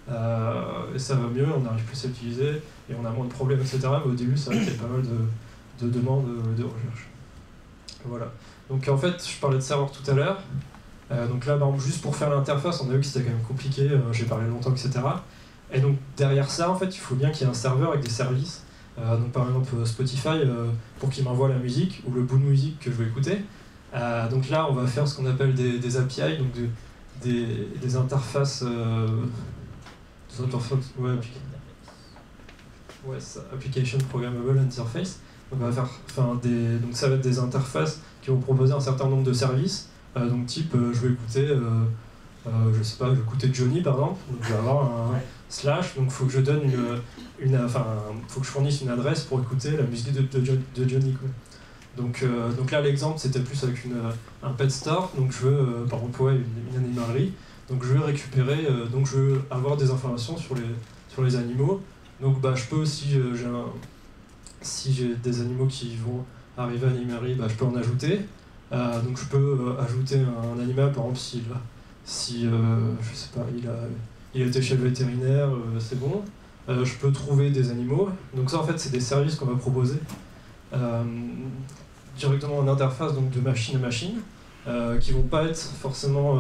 Et ça va mieux, on arrive plus à l'utiliser, et on a moins de problèmes, etc. Mais au début, c'est vrai qu'il y a pas mal de demandes de recherche. Voilà. Donc en fait, je parlais de serveur tout à l'heure. Donc là, juste pour faire l'interface, on a vu que c'était quand même compliqué, j'ai parlé longtemps, etc. Et donc derrière ça, en fait, il faut bien qu'il y ait un serveur avec des services. Donc par exemple Spotify, pour qu'il m'envoie la musique, ou le bout de musique que je veux écouter. Donc là, on va faire ce qu'on appelle des API, donc des interfaces, Application Programmable Interface. Donc, on va faire, donc ça va être des interfaces qui vont proposer un certain nombre de services. Donc type, je vais écouter, je sais pas, je vais écouter Johnny par exemple. Donc je vais avoir un slash, donc il faut que je donne faut que je fournisse une adresse pour écouter la musique de Johnny, quoi. Donc là, l'exemple, c'était plus avec un pet store, donc je veux, par exemple, une animalerie, donc je veux récupérer, donc je veux avoir des informations sur les animaux. Donc je peux, si j'ai des animaux qui vont arriver à l'animalerie, je peux en ajouter. Donc je peux ajouter un animal, par exemple, si je sais pas, il a été chez le vétérinaire, c'est bon. Je peux trouver des animaux. Donc ça, en fait, c'est des services qu'on va proposer. Directement en interface, donc de machine à machine, qui vont pas être forcément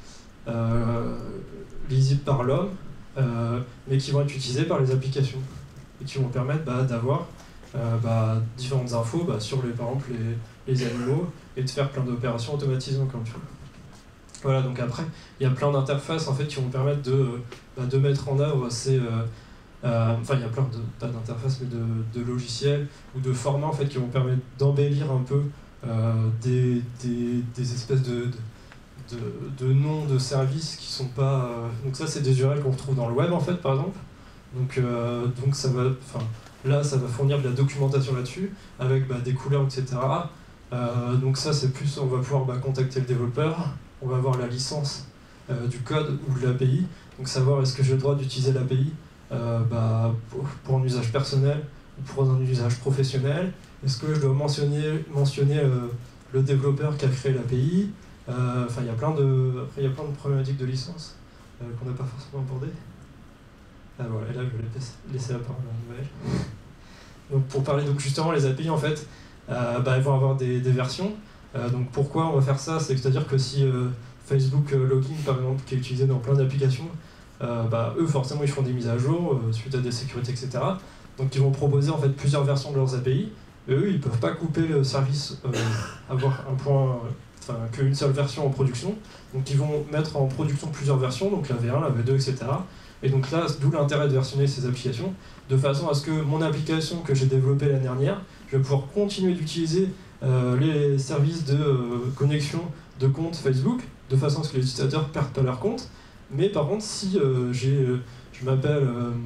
lisibles par l'homme, mais qui vont être utilisés par les applications et qui vont permettre d'avoir différentes infos sur par exemple les animaux, et de faire plein d'opérations automatisées comme tu vois. Voilà, donc après il y a plein d'interfaces en fait qui vont permettre de mettre en œuvre ces il y a plein pas d'interfaces, mais de logiciels ou de formats en fait qui vont permettre d'embellir un peu des espèces de noms de services qui sont pas. Donc ça, c'est des URL qu'on retrouve dans le web en fait, par exemple. Donc ça va, là, ça va fournir de la documentation là-dessus avec des couleurs, etc. Donc ça, c'est plus, on va pouvoir contacter le développeur, on va avoir la licence du code ou de l'API, donc savoir est-ce que j'ai le droit d'utiliser l'API pour un usage personnel ou pour un usage professionnel. Est-ce que je dois mentionner le développeur qui a créé l'API, Enfin, il y a plein de problématiques de licence qu'on n'a pas forcément abordées. Ah voilà, et là je vais laisser la parole à Noël. Donc pour parler donc justement les API en fait, elles vont avoir des versions. Donc pourquoi on va faire ça? C'est-à-dire que si Facebook Login par exemple qui est utilisé dans plein d'applications, eux forcément ils font des mises à jour suite à des sécurités, etc. Donc ils vont proposer en fait plusieurs versions de leurs API. Et eux ils peuvent pas couper le service, avoir qu'une seule version en production. Donc ils vont mettre en production plusieurs versions, donc la V1, la V2, etc. Et donc là, d'où l'intérêt de versionner ces applications, de façon à ce que mon application que j'ai développée l'année dernière, je vais pouvoir continuer d'utiliser les services de connexion de compte Facebook, de façon à ce que les utilisateurs ne perdent pas leur compte. Mais par contre, si je m'appelle,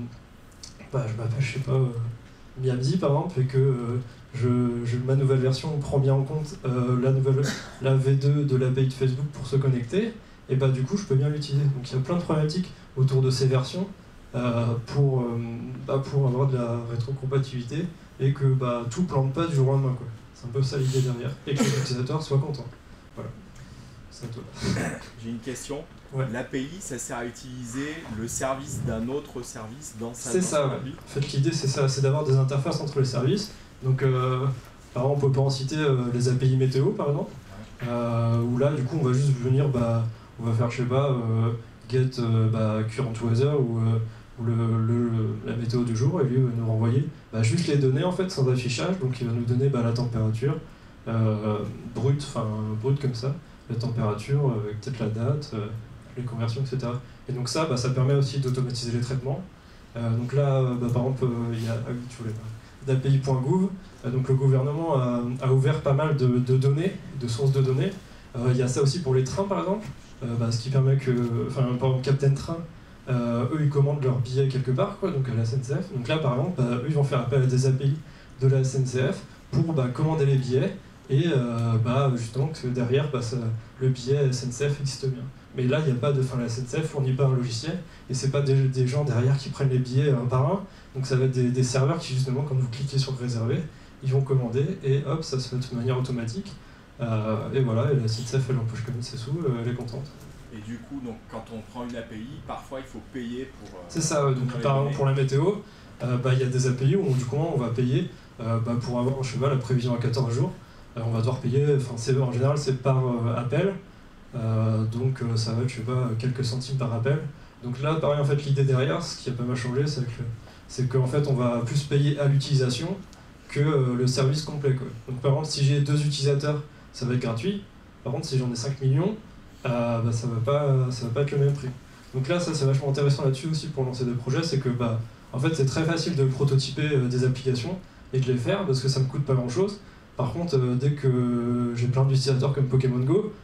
je sais pas, Miamzi par exemple, et que ma nouvelle version prend bien en compte la V2 de l'API de Facebook pour se connecter, et du coup je peux bien l'utiliser. Donc il y a plein de problématiques autour de ces versions pour avoir de la rétrocompatibilité et que tout plante pas du jour au lendemain, quoi. C'est un peu ça l'idée derrière, et que les utilisateurs soient contents. Voilà. C'est à toi. J'ai une question. Ouais. L'API, ça sert à utiliser le service d'un autre service dans sa API. En fait, l'idée, c'est ça, c'est d'avoir des interfaces entre les services. Donc, par exemple, on peut en citer les API météo, par exemple, où là, du coup, on va juste venir, on va faire, je sais pas, get current weather ou la météo du jour, et lui va nous renvoyer juste les données, en fait, sans affichage. Donc, il va nous donner la température brute comme ça, la température, avec peut-être la date, les conversions, etc. Et donc ça permet aussi d'automatiser les traitements. Donc là, par exemple, il y a d'API.gouv, donc le gouvernement a ouvert pas mal de données, de sources de données. Il y a ça aussi pour les trains, par exemple, ce qui permet que, par exemple, Captain Train, eux, ils commandent leurs billets quelque part, quoi, donc à la SNCF. Donc là, par exemple, eux, ils vont faire appel à des API de la SNCF pour commander les billets, et justement que derrière, le billet SNCF existe bien. Mais là, il n'y a pas de. La SNCF fournit pas un logiciel, et c'est pas des gens derrière qui prennent les billets un par un. Donc ça va être des serveurs qui, justement, quand vous cliquez sur réserver, ils vont commander, et hop, ça se fait de manière automatique. Et voilà, et la SNCF, elle empoche comme ses sous, elle est contente. Et du coup, donc, quand on prend une API, parfois il faut payer pour. C'est ça, donc par exemple pour la météo, il y a des API où du coup on va payer pour avoir, je sais pas, la prévision à 14 jours. On va devoir payer, en général c'est par appel, donc ça va être, je sais pas, quelques centimes par appel. Donc là, pareil, en fait, l'idée derrière, ce qui a pas mal changé, c'est qu'en fait on va plus payer à l'utilisation que le service complet, quoi. Donc par exemple, si j'ai 2 utilisateurs, ça va être gratuit. Par contre, si j'en ai 5 millions, ça va pas être le même prix. Donc là, ça c'est vachement intéressant là-dessus aussi pour lancer des projets, c'est que en fait c'est très facile de prototyper des applications et de les faire parce que ça me coûte pas grand-chose. Par contre, dès que j'ai plein d'utilisateurs comme Pokémon Go,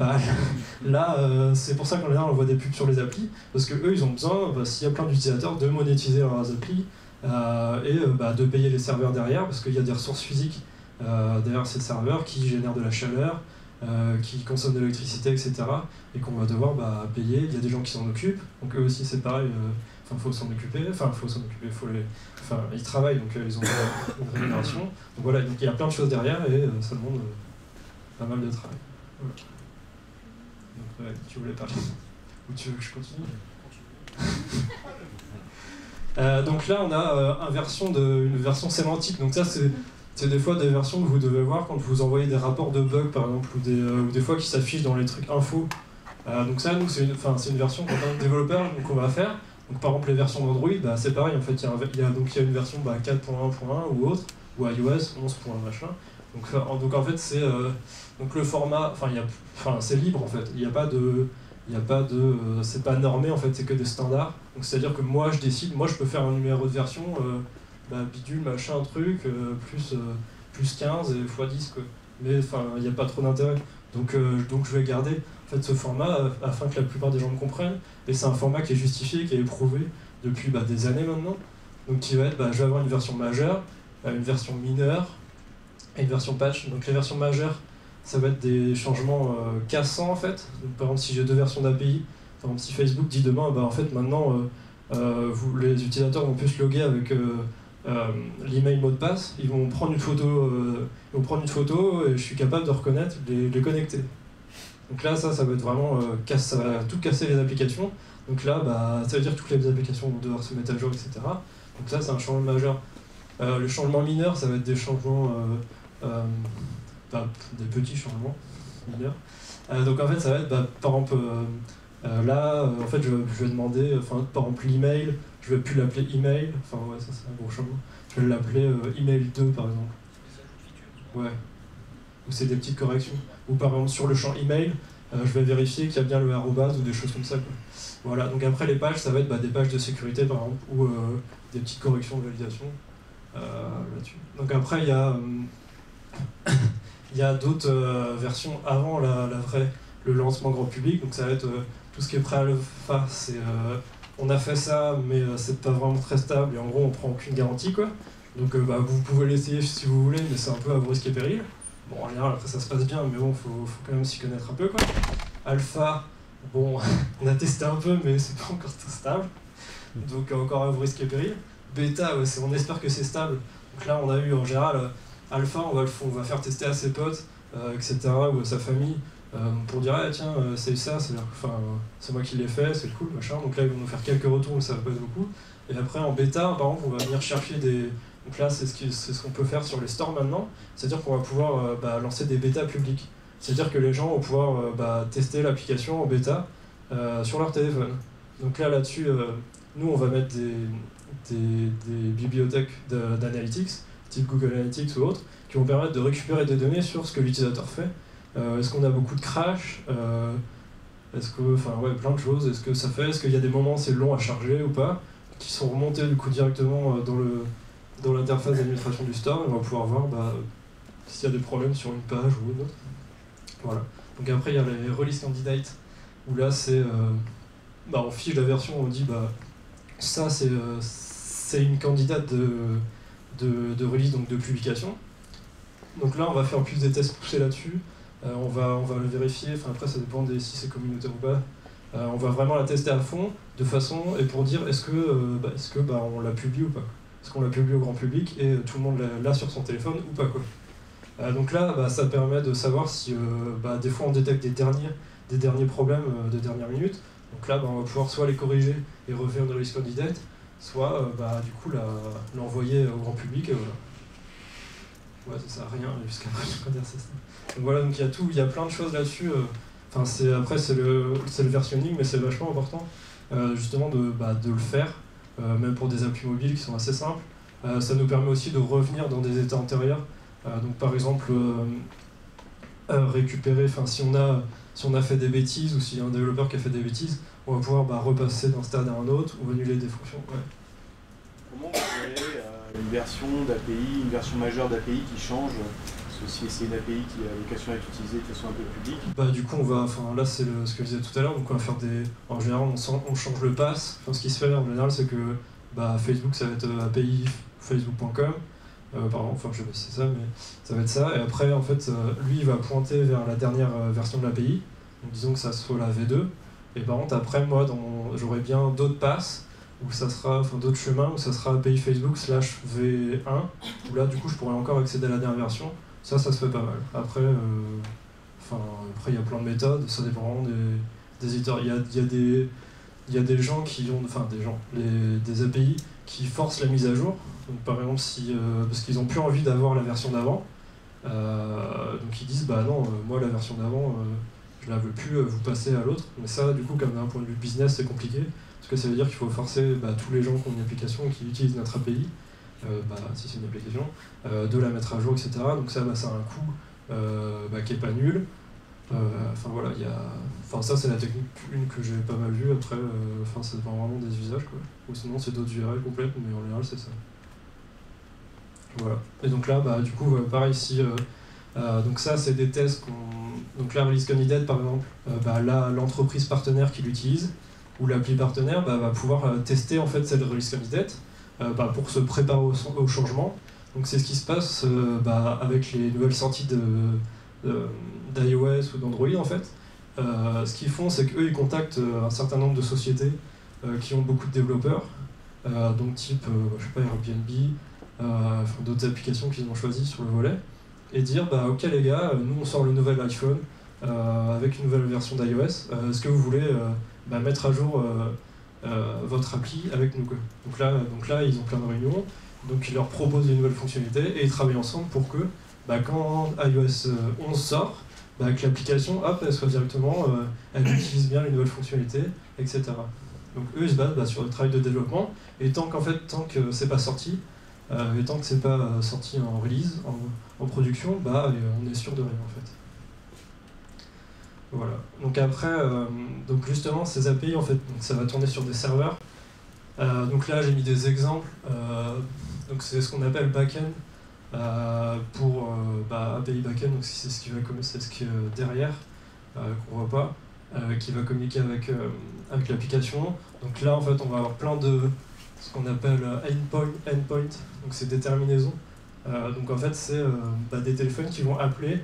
là, c'est pour ça qu'en général on voit des pubs sur les applis, parce que eux ils ont besoin, s'il y a plein d'utilisateurs, de monétiser leurs applis et de payer les serveurs derrière, parce qu'il y a des ressources physiques derrière ces serveurs qui génèrent de la chaleur, qui consomment de l'électricité, etc. et qu'on va devoir payer. Il y a des gens qui s'en occupent, donc eux aussi c'est pareil, faut s'en occuper, ils travaillent, donc ils ont une rémunération. Donc voilà, donc il y a plein de choses derrière et ça demande pas mal de travail. Voilà. Donc tu voulais parler ou tu veux que je continue? Donc là on a une version sémantique, donc ça c'est des fois des versions que vous devez voir quand vous envoyez des rapports de bugs par exemple, ou des fois qui s'affichent dans les trucs info. Donc ça, nous, c'est une version qu'en tant que développeur qu'on va faire. Donc par exemple les versions d'Android, c'est pareil, en fait il y a une version 4.1.1 ou autre, ou iOS 11. Machin. Donc en fait c'est donc le format, c'est libre en fait. Il y a pas de c'est pas normé en fait, c'est que des standards. Donc c'est à dire que moi je décide, moi je peux faire un numéro de version bidule machin truc plus 15 et x10 quoi. Mais il n'y a pas trop d'intérêt. Donc je vais garder en fait ce format afin que la plupart des gens me comprennent, et c'est un format qui est justifié, qui est éprouvé depuis des années maintenant. Donc qui va être je vais avoir une version majeure, une version mineure et une version patch. Donc les versions majeures, ça va être des changements cassants en fait. Donc, par exemple si j'ai 2 versions d'API, par exemple si Facebook dit demain en fait maintenant les utilisateurs vont plus se loguer avec l'email mot de passe, ils vont prendre une photo et je suis capable de reconnaître, les connecter. Donc là, ça va être vraiment ça va tout casser les applications. Donc là, ça veut dire que toutes les applications vont devoir se mettre à jour, etc. Donc ça, c'est un changement majeur. Le changement mineur, ça va être des changements, des petits changements mineurs. Donc en fait, ça va être, par exemple, en fait, je vais demander, par exemple, l'email, je vais plus l'appeler email, ça c'est un gros changement. Je vais l'appeler email 2 par exemple. Ouais. Ou c'est des petites corrections. Ou par exemple sur le champ email, je vais vérifier qu'il y a bien le arrobase ou des choses comme ça, quoi. Voilà, donc après les pages, ça va être des pages de sécurité par exemple, ou des petites corrections de validation là-dessus. Donc après il y a, il y a d'autres versions avant le lancement grand public, donc ça va être tout ce qui est pré-alpha, on a fait ça, mais c'est pas vraiment très stable et en gros on prend aucune garantie, quoi. Donc vous pouvez l'essayer si vous voulez, mais c'est un peu à vos risques et périls. Bon, en général après ça se passe bien, mais bon, faut quand même s'y connaître un peu, quoi. Alpha, bon, on a testé un peu, mais c'est pas encore tout stable. Donc encore à vos risques et périls. Bêta, on espère que c'est stable. Donc là on a eu en général alpha, on va faire tester à ses potes, etc. ou à sa famille. Pour dire tiens c'est ça, c'est moi qui l'ai fait, c'est cool, machin. Donc là ils vont nous faire quelques retours, ça va pas être beaucoup. Et après en bêta, par exemple, on va venir chercher des. Donc là c'est ce qu'on peut faire sur les stores maintenant, c'est-à-dire qu'on va pouvoir lancer des bêtas publics. C'est-à-dire que les gens vont pouvoir tester l'application en bêta sur leur téléphone. Donc là-dessus, nous on va mettre des bibliothèques d'analytics, type Google Analytics ou autres, qui vont permettre de récupérer des données sur ce que l'utilisateur fait. Est-ce qu'on a beaucoup de crash, est-ce que, plein de choses, est-ce qu'il y a des moments c'est long à charger ou pas, qui sont remontés du coup directement dans l'interface d'administration du store, et on va pouvoir voir s'il y a des problèmes sur une page ou une autre. Voilà. Donc après il y a les release candidates, où là c'est, on fiche la version, on dit ça c'est une candidate de release, donc de publication. Donc là on va faire plus des tests poussés là-dessus. On va le vérifier, après ça dépend si c'est communautaire ou pas. On va vraiment la tester à fond, de façon, et pour dire est-ce que on la publie ou pas. Est-ce qu'on la publie au grand public et tout le monde l'a sur son téléphone ou pas, quoi. Donc là, ça permet de savoir si des fois on détecte des derniers problèmes de dernière minute. Donc là, on va pouvoir soit les corriger et refaire une release candidate, soit du coup l'envoyer au grand public. Et voilà. Ouais, ça sert à rien jusqu'à présent. Donc voilà, donc il y a plein de choses là-dessus. Après c'est le versionning, mais c'est vachement important justement de le faire, même pour des applis mobiles qui sont assez simples. Ça nous permet aussi de revenir dans des états antérieurs. Donc par exemple récupérer, si on a fait des bêtises, ou s'il y a un développeur qui a fait des bêtises, on va pouvoir repasser d'un stade à un autre ou annuler des fonctions. Ouais. Comment vous créez une version d'API, une version majeure d'API qui change, parce que si c'est une API qui a vocation à être utilisée de façon un peu publique? Du coup, là c'est ce que je disais tout à l'heure, donc on va faire en général on change le pass. Ce qui se fait en général, c'est que Facebook ça va être API facebook.com, je sais pas si c'est ça, mais ça va être ça. Et après, en fait, lui il va pointer vers la dernière version de l'API, donc disons que ça soit la V2. Et par contre, après, moi, j'aurai bien d'autres passes, où ça sera, d'autres chemins, où ça sera API Facebook /V1, où là, du coup, je pourrais encore accéder à la dernière version. Ça se fait pas mal. Après, il y a plein de méthodes, ça dépend vraiment des éditeurs. Il y a des gens qui ont, des API qui forcent la mise à jour. Donc, par exemple, parce qu'ils n'ont plus envie d'avoir la version d'avant, donc ils disent, non, moi, la version d'avant, je la veux plus, vous passez à l'autre. Mais ça, du coup, comme d'un point de vue business, c'est compliqué. Parce que ça veut dire qu'il faut forcer tous les gens qui ont une application et qui utilisent notre API, si c'est une application, de la mettre à jour, etc. Donc ça a un coût qui est pas nul. Ça c'est la technique une que j'ai pas mal vue. Après, ça dépend vraiment des usages, quoi. Ou sinon c'est d'autres URL complètes, mais en général c'est ça. Voilà. Et donc là, du coup, pareil ici. Donc ça c'est des tests donc là, release candidate par exemple, là l'entreprise partenaire qui l'utilise, ou l'appli partenaire va pouvoir tester en fait cette release candidate pour se préparer au changement. Donc c'est ce qui se passe avec les nouvelles sorties d'iOS ou d'Android en fait. Ce qu'ils font, c'est qu'eux ils contactent un certain nombre de sociétés qui ont beaucoup de développeurs, donc type Airbnb, d'autres applications qu'ils ont choisies sur le volet, et dire ok les gars, nous on sort le nouvel iPhone, avec une nouvelle version d'iOS, est-ce que vous voulez mettre à jour votre appli avec nous, quoi. Donc là, ils ont plein de réunions, donc ils leur proposent une nouvelle fonctionnalité et ils travaillent ensemble pour que quand iOS 11 sort, que l'application, hop, elle soit directement, elle utilise bien les nouvelles fonctionnalités, etc. Donc eux, ils se basent sur le travail de développement, et tant que c'est pas sorti, et tant que c'est pas sorti en release, en production, on est sûr de rien en fait. Voilà. Donc après, donc justement, ces API, en fait, donc ça va tourner sur des serveurs. Donc là, j'ai mis des exemples. Donc c'est ce qu'on appelle backend pour API backend. Donc c'est ce qui va derrière qu'on voit pas, qui va communiquer avec l'application. Donc là, en fait, on va avoir plein de ce qu'on appelle endpoint. Donc c'est des terminaisons. Donc en fait, c'est des téléphones qui vont appeler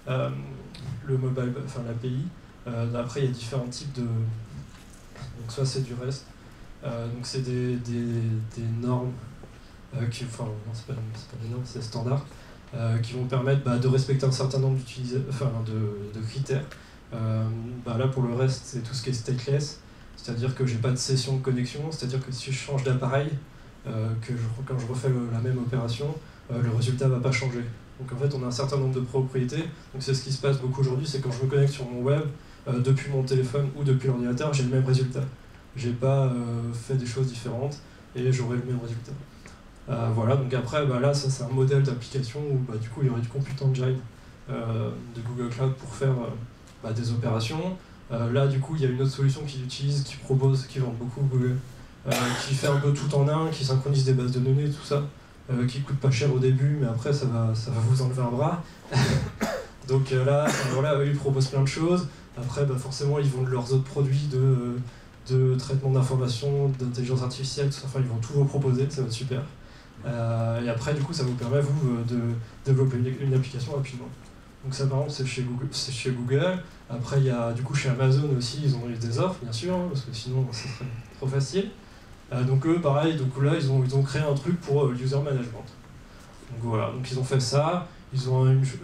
le mobile, enfin l'API. Après, il y a différents types de. Donc soit c'est du REST. Donc c'est des normes non, c'est pas des normes, c'est standard, qui vont permettre de respecter un certain nombre de critères. Là pour le reste, c'est tout ce qui est stateless, c'est-à-dire que j'ai pas de session de connexion, c'est-à-dire que si je change d'appareil, quand je refais la même opération, le résultat va pas changer. Donc en fait, on a un certain nombre de propriétés. Donc c'est ce qui se passe beaucoup aujourd'hui, c'est quand je me connecte sur mon web, depuis mon téléphone ou depuis l'ordinateur, j'ai le même résultat. J'ai pas fait des choses différentes et j'aurai le même résultat. Voilà, donc après, là, ça c'est un modèle d'application où du coup il y aurait du Compute Engine de Google Cloud pour faire des opérations. Là, du coup, il y a une autre solution qu'ils utilisent, qui vend beaucoup Google, qui fait un peu tout en un, qui synchronise des bases de données, tout ça, qui coûte pas cher au début, mais après ça va vous enlever un bras. Donc là, eux, ils proposent plein de choses. Après, forcément, ils vendent leurs autres produits de traitement d'information, d'intelligence artificielle, tout ça. Enfin, ils vont tout vous proposer, ça va être super. Et après, du coup, ça vous permet, vous, de développer une application rapidement. Donc ça, par exemple, c'est chez Google. Après, il y a, du coup, chez Amazon aussi, ils ont eu des offres, bien sûr, parce que sinon, ça serait trop facile. Donc eux, pareil, là, ils ont créé un truc pour l'user management. Donc voilà, donc ils ont fait ça. Ils ont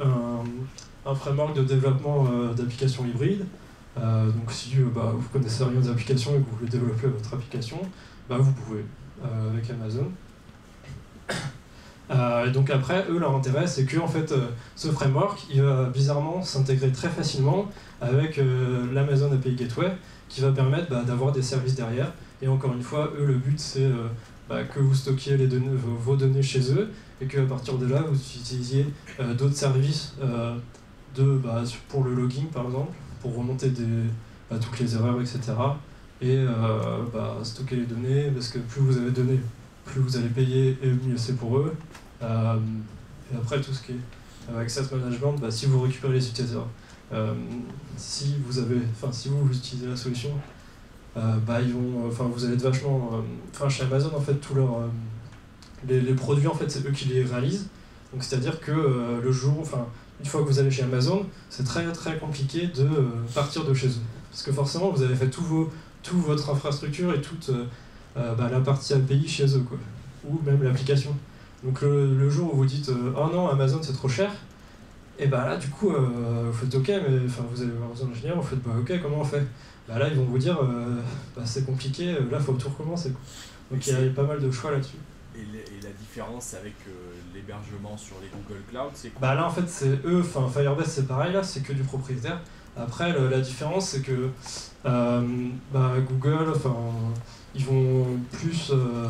un framework de développement d'applications hybrides. Donc si vous connaissez rien des applications et que vous voulez développer votre application, vous pouvez avec Amazon. Et donc après, eux, leur intérêt, c'est que en fait, ce framework, il va bizarrement s'intégrer très facilement avec l'Amazon API Gateway, qui va permettre d'avoir des services derrière. Et encore une fois, eux, le but, c'est que vous stockiez vos données chez eux, et qu'à partir de là, vous utilisiez d'autres services pour le logging, par exemple, pour remonter toutes les erreurs, etc. Et stocker les données, parce que plus vous avez de données, plus vous allez payer, et mieux c'est pour eux. Et après, tout ce qui est access management, si vous récupérez les utilisateurs, si vous utilisez la solution, vous allez être vachement... chez Amazon, en fait, les produits, en fait, c'est eux qui les réalisent. Donc, c'est-à-dire que une fois que vous allez chez Amazon, c'est très très compliqué de partir de chez eux. Parce que forcément, vous avez fait toute votre infrastructure et toute la partie API chez eux, quoi. Ou même l'application. Donc le jour où vous dites oh non, Amazon c'est trop cher, et là du coup vous faites ok, mais vous allez voir un ingénieur, vous faites ok, comment on fait? Là ils vont vous dire c'est compliqué, là faut tout recommencer, quoi. Donc il y a pas mal de choix là-dessus. Et la différence avec l'hébergement sur les Google Cloud, c'est quoi? Là en fait c'est eux, Firebase c'est pareil, là c'est que du propriétaire. Après la différence c'est que Google, ils vont plus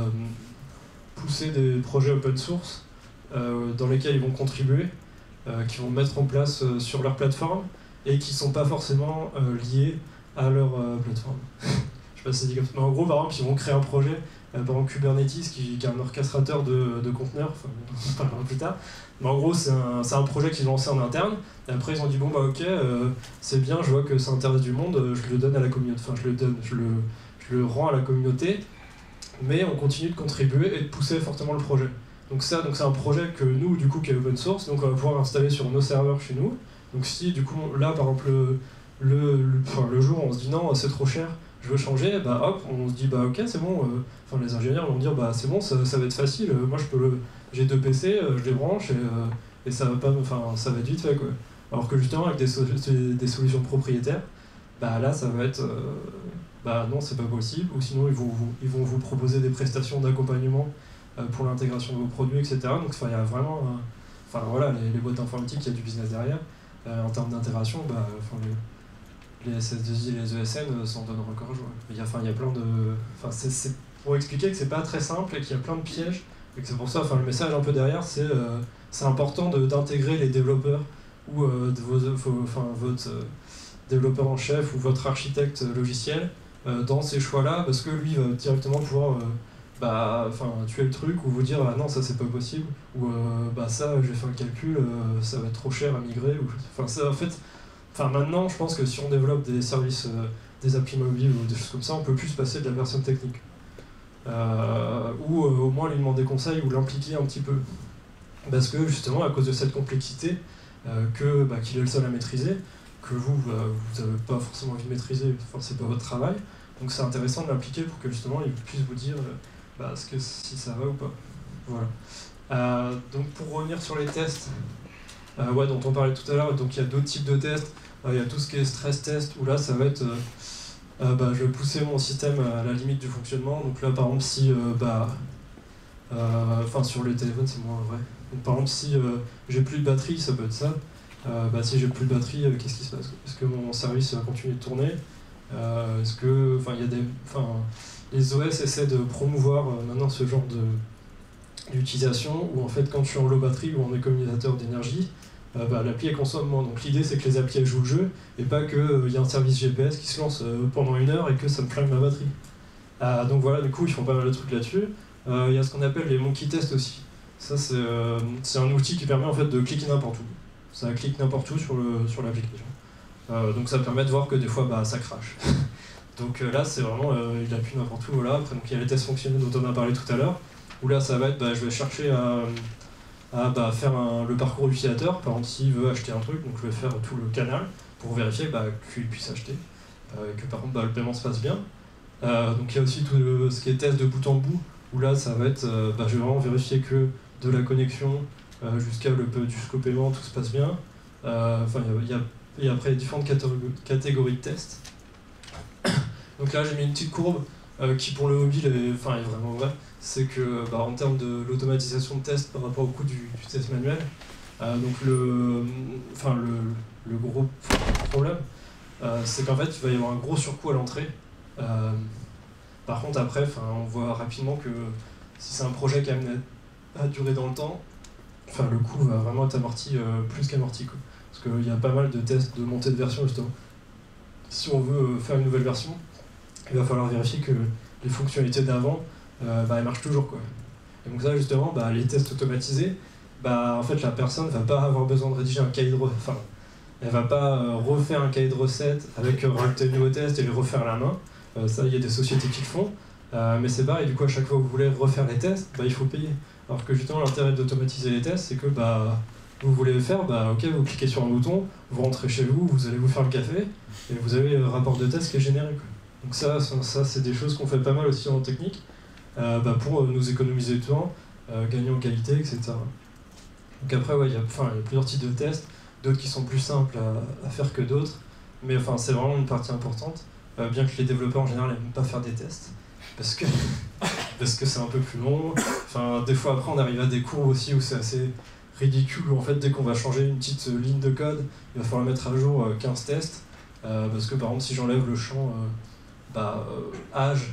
pousser des projets open source dans lesquels ils vont contribuer, qui vont mettre en place sur leur plateforme et qui ne sont pas forcément liés à leur plateforme. Je sais pas si c'est dit comme ça, mais en gros, par exemple, ils vont créer un projet, par exemple Kubernetes, qui est un orchestrateur de conteneurs, on parlera plus tard. Mais en gros, c'est un projet qu'ils ont lancé en interne, et après ils ont dit ok, c'est bien, je vois que ça intéresse du monde, je le donne à la communauté, je le rends à la communauté, mais on continue de contribuer et de pousser fortement le projet. Donc c'est un projet que nous, du coup, qui est open source, donc on va pouvoir installer sur nos serveurs chez nous. Donc si, du coup, là, par exemple, le jour où on se dit non, c'est trop cher, je veux changer, hop, on se dit ok, c'est bon, les ingénieurs vont dire c'est bon, ça va être facile, moi j'ai 2 PC, je les branche et ça va pas, ça va être vite fait, quoi. Alors que justement avec des solutions propriétaires, bah là ça va être bah non c'est pas possible, ou sinon ils vont vous proposer des prestations d'accompagnement pour l'intégration de vos produits, etc. Donc il y a vraiment enfin voilà, les boîtes informatiques, il y a du business derrière. En termes d'intégration, bah, les SS2I et les ESN s'en donnent encore joie. Il y a plein de. Enfin, c'est pour expliquer que c'est pas très simple et qu'il y a plein de pièges. Et que c'est pour ça, le message un peu derrière, c'est important d'intégrer les développeurs ou votre développeur en chef ou votre architecte logiciel dans ces choix-là, parce que lui va directement pouvoir tuer le truc ou vous dire ah non ça c'est pas possible ou ça j'ai fait un calcul ça va être trop cher à migrer maintenant je pense que si on développe des services des applis mobiles ou des choses comme ça on peut plus se passer de la version technique ou au moins lui demander conseil ou l'impliquer un petit peu parce que justement à cause de cette complexité qu'il est le seul à maîtriser que vous avez pas forcément envie de maîtriser, c'est pas votre travail, donc c'est intéressant de l'impliquer pour que justement il puisse vous dire si ça va ou pas. Voilà. Donc pour revenir sur les tests, dont on parlait tout à l'heure, donc il y a d'autres types de tests. Il y a tout ce qui est stress test, où là ça va être je vais pousser mon système à la limite du fonctionnement. Donc là par exemple si sur les téléphones c'est moins vrai. Donc par exemple si j'ai plus de batterie, ça peut être ça. Si j'ai plus de batterie, qu'est-ce qui se passe? Est-ce que mon service va continuer de tourner? Est-ce que il y a des les OS essaient de promouvoir maintenant ce genre d'utilisation où en fait quand je suis en low batterie ou en économisateur d'énergie, l'appli elle consomme moins. Donc l'idée c'est que les applis elles jouent le jeu et pas qu'il y a un service GPS qui se lance pendant 1 heure et que ça me flingue ma batterie. Donc voilà, du coup ils font pas mal de trucs là-dessus. Il y a ce qu'on appelle les monkey tests aussi. Ça c'est un outil qui permet en fait de cliquer n'importe où. Ça clique n'importe où sur l'application. Donc ça permet de voir que des fois ça crache. Donc là c'est vraiment il appuie n'importe où, voilà. Après donc il y a les tests fonctionnels dont on a parlé tout à l'heure, où là ça va être je vais chercher à faire le parcours utilisateur, par exemple s'il veut acheter un truc, donc je vais faire tout le canal pour vérifier qu'il puisse acheter, et que par contre le paiement se passe bien. Donc il y a aussi tout ce qui est test de bout en bout, où là ça va être je vais vraiment vérifier que de la connexion jusqu'au paiement tout se passe bien. Il y a après différentes catégories de tests. Donc là j'ai mis une petite courbe qui pour le mobile est vraiment vraie. C'est que en termes de l'automatisation de test par rapport au coût du test manuel, donc le gros problème c'est qu'en fait il va y avoir un gros surcoût à l'entrée. Par contre après on voit rapidement que si c'est un projet qui est amené à durer dans le temps, le coût va vraiment être amorti plus qu'amorti quoi. Parce qu'il y a pas mal de tests de montée de version justement. Si on veut faire une nouvelle version, il va falloir vérifier que les fonctionnalités d'avant elles marchent toujours quoi. Et donc ça justement les tests automatisés, en fait la personne va pas avoir besoin de rédiger un cahier de elle va pas refaire un cahier de recettes avec rajouter de nouveaux tests et les refaire à la main. Ça il y a des sociétés qui le font, mais c'est pareil, du coup à chaque fois que vous voulez refaire les tests, il faut payer. Alors que justement l'intérêt d'automatiser les tests c'est que vous voulez le faire, ok, vous cliquez sur un bouton, vous rentrez chez vous, vous allez vous faire le café et vous avez le rapport de test qui est généré quoi. Donc ça c'est des choses qu'on fait pas mal aussi en technique. Pour nous économiser du temps, gagner en qualité, etc. Donc après, il y a plusieurs types de tests, d'autres qui sont plus simples à faire que d'autres, mais c'est vraiment une partie importante, bien que les développeurs en général n'aiment pas faire des tests, parce que c'est un peu plus long. Des fois après, on arrive à des courbes aussi où c'est assez ridicule, où en fait, dès qu'on va changer une petite ligne de code, il va falloir mettre à jour 15 tests, parce que par exemple, si j'enlève le champ âge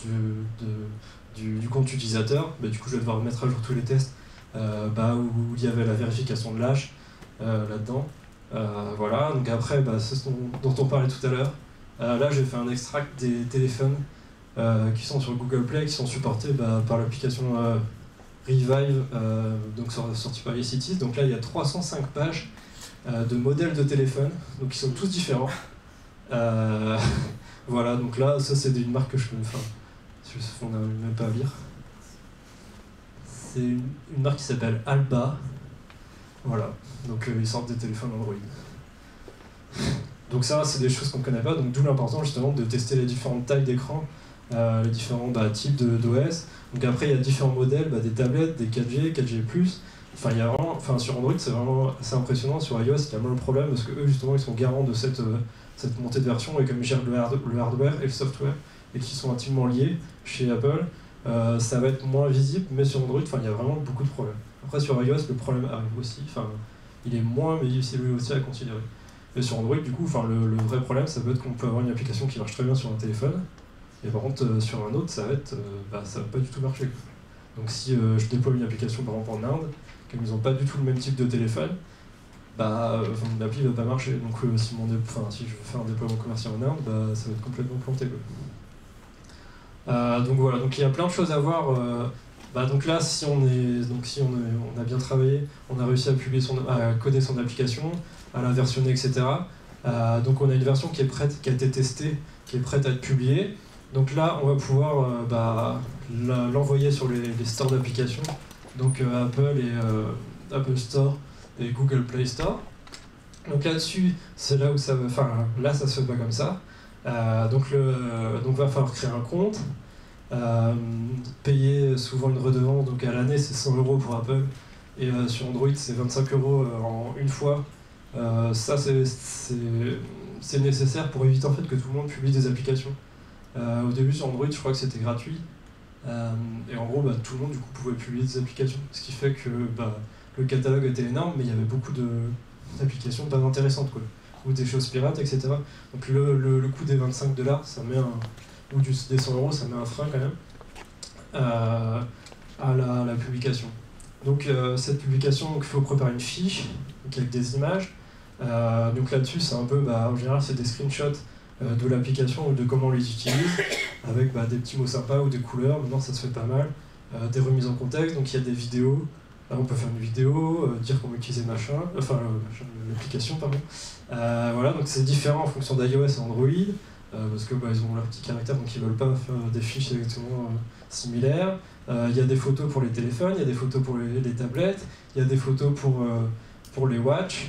du compte utilisateur, du coup je vais devoir mettre à jour tous les tests où il y avait la vérification de l'âge là-dedans. Voilà, donc après c'est ce dont on parlait tout à l'heure. Là j'ai fait un extract des téléphones qui sont sur Google Play, qui sont supportés par l'application Revive, donc sortie par iCities. Donc là il y a 305 pages de modèles de téléphones, donc qui sont tous différents. Voilà, donc là ça c'est une marque que je peux on n'a même pas à lire. C'est une marque qui s'appelle Alba. Voilà, donc ils sortent des téléphones Android. Donc ça, c'est des choses qu'on ne connaît pas, donc d'où l'importance justement de tester les différentes tailles d'écran, les différents types d'OS. Donc après, il y a différents modèles, des tablettes, des 4G, 4G+, enfin il y a vraiment, enfin sur Android c'est vraiment assez impressionnant. Sur iOS il y a moins le problème parce que eux justement ils sont garants de cette montée de version, et comme ils gèrent le hardware et le software et qui sont intimement liés chez Apple, ça va être moins visible, mais sur Android il y a vraiment beaucoup de problèmes. Après sur iOS le problème arrive aussi, il est moins, mais c'est lui aussi à considérer. Et sur Android du coup le vrai problème ça peut être qu'on peut avoir une application qui marche très bien sur un téléphone, et par contre sur un autre ça va être ça va pas du tout marcher. Donc si je déploie une application par exemple en Inde, comme ils n'ont pas du tout le même type de téléphone, mon appli va pas marcher. Donc si je veux faire un déploiement commercial en Inde, ça va être complètement planté. Donc voilà, donc il y a plein de choses à voir. Donc là, si on a bien travaillé, on a réussi à coder son application, à la versionner, etc. Donc on a une version qui est prête, qui a été testée, qui est prête à être publiée. Donc là, on va pouvoir l'envoyer sur les stores d'applications, donc Apple et Apple Store et Google Play Store. Donc là-dessus, c'est là où ça va. Là, ça se fait pas comme ça. Donc va falloir créer un compte, payer souvent une redevance. Donc à l'année, c'est 100 € pour Apple, et sur Android, c'est 25 € en une fois. Ça, c'est nécessaire pour éviter en fait que tout le monde publie des applications. Au début sur Android, je crois que c'était gratuit, et en gros tout le monde du coup pouvait publier des applications, ce qui fait que le catalogue était énorme, mais il y avait beaucoup d'applications pas intéressantes quoi, ou des choses pirates, etc. Donc le coût des 25 $, ça met ou des 100 €, ça met un frein quand même à la publication. Donc cette publication, il faut préparer une fiche donc avec des images. Donc là-dessus, c'est un peu, en général, c'est des screenshots de l'application ou de comment on les utilise, avec des petits mots sympas ou des couleurs. Maintenant ça se fait pas mal, des remises en contexte, donc il y a des vidéos, on peut faire une vidéo, dire qu'on veut utiliser l'application, pardon. Voilà, donc c'est différent en fonction d'iOS et Android, parce que ils ont leur petit caractère, donc ils veulent pas faire des fiches exactement similaires. Il y a des photos pour les téléphones, il y a des photos pour les tablettes, il y a des photos pour les watch.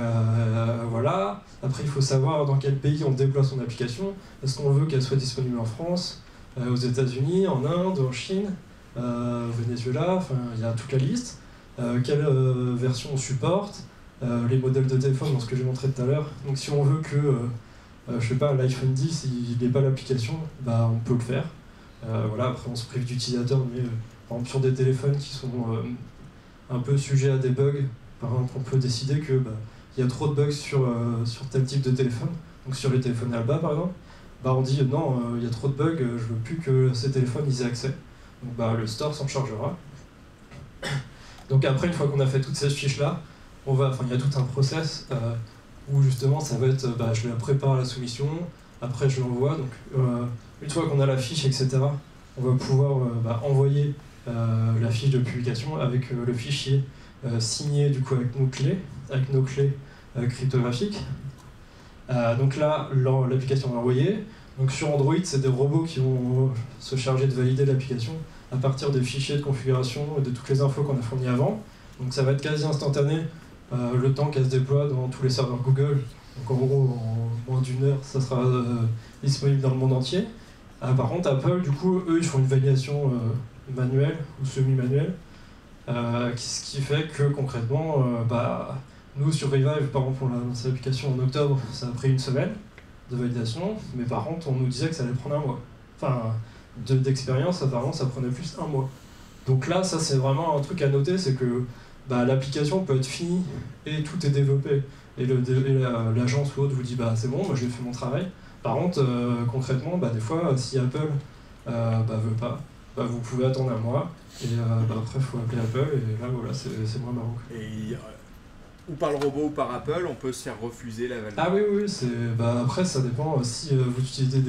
Voilà. Après, il faut savoir dans quel pays on déploie son application. Est-ce qu'on veut qu'elle soit disponible en France, aux États-Unis, en Inde, en Chine, au Venezuela, il y a toute la liste. Quelle version on supporte, les modèles de téléphone, dans ce que j'ai montré tout à l'heure. Donc si on veut que l'iPhone 10 il n'ait pas l'application, on peut le faire. Voilà, après on se prive d'utilisateurs, mais par exemple sur des téléphones qui sont un peu sujets à des bugs, par exemple on peut décider que il y a trop de bugs sur tel type de téléphone. Donc sur les téléphones Alba par exemple, on dit non, il y a trop de bugs, je veux plus que ces téléphones ils aient accès. Donc le store s'en chargera. Donc après, une fois qu'on a fait toutes ces fiches là, il y a tout un process où justement ça va être, je la prépare à la soumission, après je l'envoie. Donc une fois qu'on a la fiche, etc., on va pouvoir envoyer la fiche de publication avec le fichier signé du coup avec nos clés cryptographiques. Donc là, l'application est envoyée. Donc sur Android, c'est des robots qui vont se charger de valider l'application à partir des fichiers de configuration et de toutes les infos qu'on a fournies avant. Donc ça va être quasi instantané le temps qu'elle se déploie dans tous les serveurs Google. Donc en gros, en moins d'1 heure, ça sera disponible dans le monde entier. Par contre, Apple, du coup, eux, ils font une validation manuelle ou semi-manuelle, ce qui fait que concrètement, nous sur Revive, par exemple, on a lancé l'application en octobre, ça a pris 1 semaine de validation, mais par contre, on nous disait que ça allait prendre 1 mois. D'expérience, apparemment, ça prenait plus 1 mois. Donc là, ça c'est vraiment un truc à noter, c'est que l'application peut être finie et tout est développé, et l'agence ou autre vous dit c'est bon, moi j'ai fait mon travail. Par contre, concrètement, des fois, si Apple veut pas, vous pouvez attendre 1 mois, et après il faut appeler Apple, et là voilà, c'est moins marrant. Et ou par le robot ou par Apple, on peut se faire refuser la validation. Ah oui, après ça dépend, si vous utilisez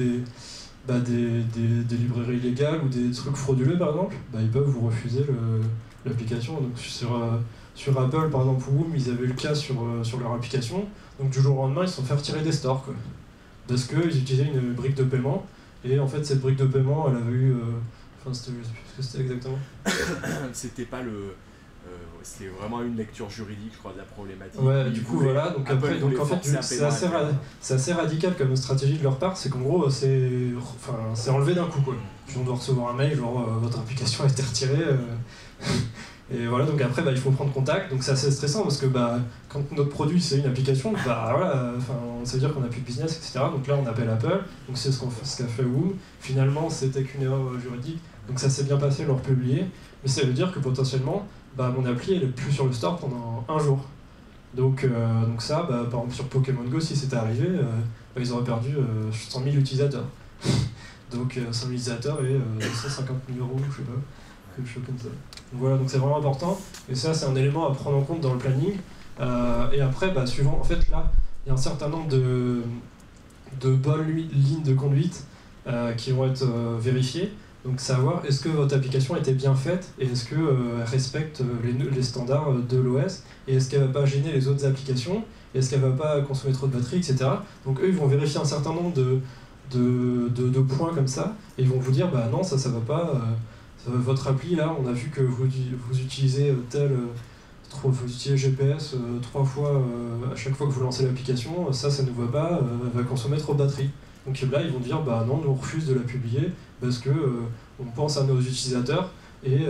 des librairies illégales ou des trucs frauduleux par exemple, ils peuvent vous refuser l'application. Donc sur Apple par exemple, Woom, ils avaient eu le cas sur leur application, donc du jour au lendemain ils se sont fait retirer des stores quoi, parce qu'ils utilisaient une brique de paiement, et en fait cette brique de paiement elle avait eu je sais plus ce que c'était exactement. C'était pas c'était vraiment une lecture juridique, je crois, de la problématique. Ouais, du coup, voilà. Donc après, en fait, c'est assez radical comme stratégie de leur part. C'est qu'en gros, c'est enlevé d'un coup, quoi. On doit recevoir un mail, genre votre application a été retirée. Et voilà, donc après, il faut prendre contact. Donc c'est assez stressant parce que quand notre produit c'est une application, voilà, ça veut dire qu'on n'a plus de business, etc. Donc là, on appelle Apple. Donc c'est ce qu'a fait Woom. Finalement, c'était qu'une erreur juridique. Donc ça s'est bien passé, leur publier. Mais ça veut dire que potentiellement, mon appli elle est plus sur le store pendant un jour. Donc ça, par exemple sur Pokémon Go, si c'était arrivé, ils auraient perdu 100 000 utilisateurs. Donc 100 000 utilisateurs et 150 000 €, je sais pas, quelque chose comme ça. Donc voilà, donc c'est vraiment important. Et ça, c'est un élément à prendre en compte dans le planning. Et après, suivant, en fait, là, il y a un certain nombre de bonnes lignes de conduite qui vont être vérifiées. Donc savoir est-ce que votre application était bien faite et est-ce qu'elle respecte les standards de l'OS et est-ce qu'elle ne va pas gêner les autres applications, est-ce qu'elle ne va pas consommer trop de batterie, etc. Donc eux, ils vont vérifier un certain nombre de points comme ça et ils vont vous dire non, ça va pas, votre appli là, on a vu que vous utilisez vous utilisez GPS 3 fois à chaque fois que vous lancez l'application, ça ne va pas, elle va consommer trop de batterie. Donc là, ils vont dire non, nous on refuse de la publier parce que on pense à nos utilisateurs et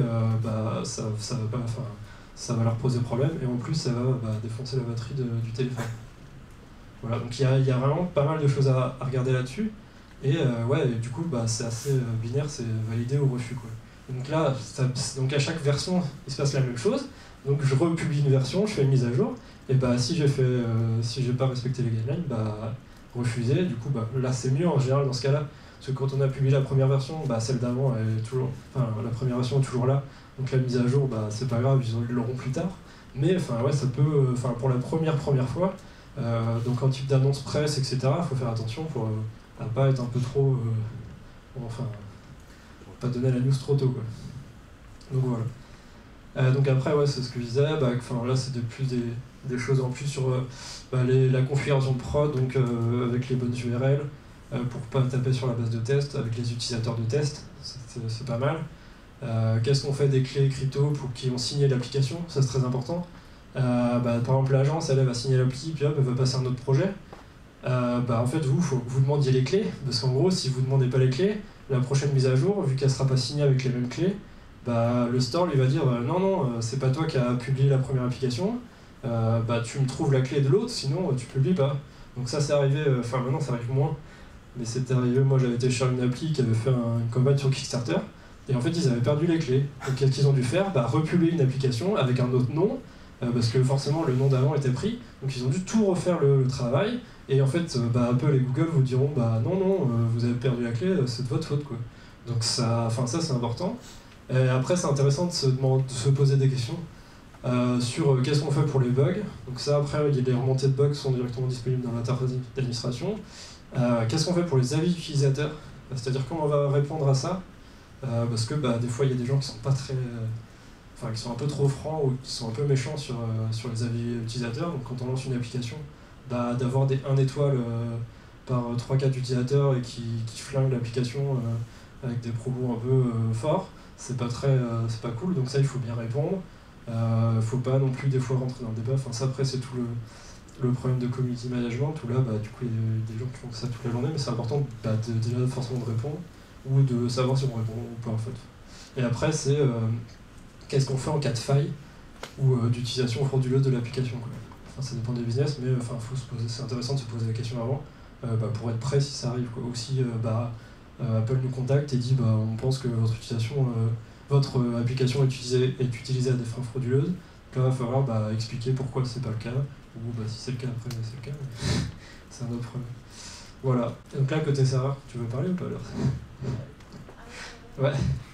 ça va leur poser problème et en plus ça va défoncer la batterie du téléphone. Voilà, donc il y a vraiment pas mal de choses à regarder là-dessus et du coup c'est assez binaire, c'est validé ou refus quoi. Et donc là, donc à chaque version, il se passe la même chose. Donc je republie une version, je fais une mise à jour et si j'ai pas respecté les guidelines, refusé, du coup là c'est mieux en général dans ce cas là parce que quand on a publié la première version, celle d'avant elle est toujours, la première version est toujours là, donc la mise à jour c'est pas grave, ils l'auront plus tard, mais ça peut, pour la première fois, donc en type d'annonce presse etc, faut faire attention pour à pas être un peu trop pas donner la news trop tôt quoi. Donc voilà. Donc après c'est ce que je disais, là c'est des choses en plus sur la configuration de prod, donc avec les bonnes URL, pour pas taper sur la base de test, avec les utilisateurs de test, c'est pas mal. Qu'est-ce qu'on fait des clés crypto pour qui ont signé l'application, ça c'est très important. Par exemple l'agence elle va signer l'appli, puis hop, elle va passer à un autre projet. En fait faut que vous demandiez les clés, parce qu'en gros si vous demandez pas les clés, la prochaine mise à jour, vu qu'elle sera pas signée avec les mêmes clés, le store lui va dire non, c'est pas toi qui as publié la première application, tu me trouves la clé de l'autre, sinon tu publies pas. Donc ça c'est arrivé, maintenant ça arrive moins, mais c'était arrivé, moi j'avais téléchargé une appli qui avait fait une campagne sur Kickstarter, et en fait ils avaient perdu les clés. Donc qu'est-ce qu'ils ont dû faire, republier une application avec un autre nom, parce que forcément le nom d'avant était pris, donc ils ont dû tout refaire le travail, et en fait Apple et Google vous diront non, vous avez perdu la clé, c'est de votre faute quoi. Donc ça c'est important. Et après c'est intéressant de se poser des questions sur qu'est-ce qu'on fait pour les bugs. Donc ça après les remontées de bugs sont directement disponibles dans l'interface d'administration. Qu'est-ce qu'on fait pour les avis utilisateurs, c'est-à-dire comment on va répondre à ça, parce que des fois il y a des gens qui sont pas très qui sont un peu trop francs ou qui sont un peu méchants sur les avis utilisateurs. Donc quand on lance une application, d'avoir des 1 étoile par 3-4 utilisateurs et qui flinguent l'application avec des propos un peu forts, c'est pas cool, donc ça il faut bien répondre. Faut pas non plus des fois rentrer dans le débat, ça après c'est tout le problème de community management où là du coup il y a des gens qui font ça toute la journée, mais c'est important déjà forcément de répondre ou de savoir si on répond ou pas en fait. Et après c'est qu'est-ce qu'on fait en cas de faille ou d'utilisation frauduleuse de l'application quoi. Ça dépend des business, mais faut se poser, c'est intéressant de se poser la question avant pour être prêt si ça arrive quoi. Ou si Apple nous contacte et dit on pense que votre application est utilisée à des fins frauduleuses. Là, il va falloir expliquer pourquoi c'est pas le cas, ou si c'est le cas, après c'est le cas, mais c'est un autre problème. Voilà. Donc là, côté serveur, tu veux parler ou pas alors? Ouais.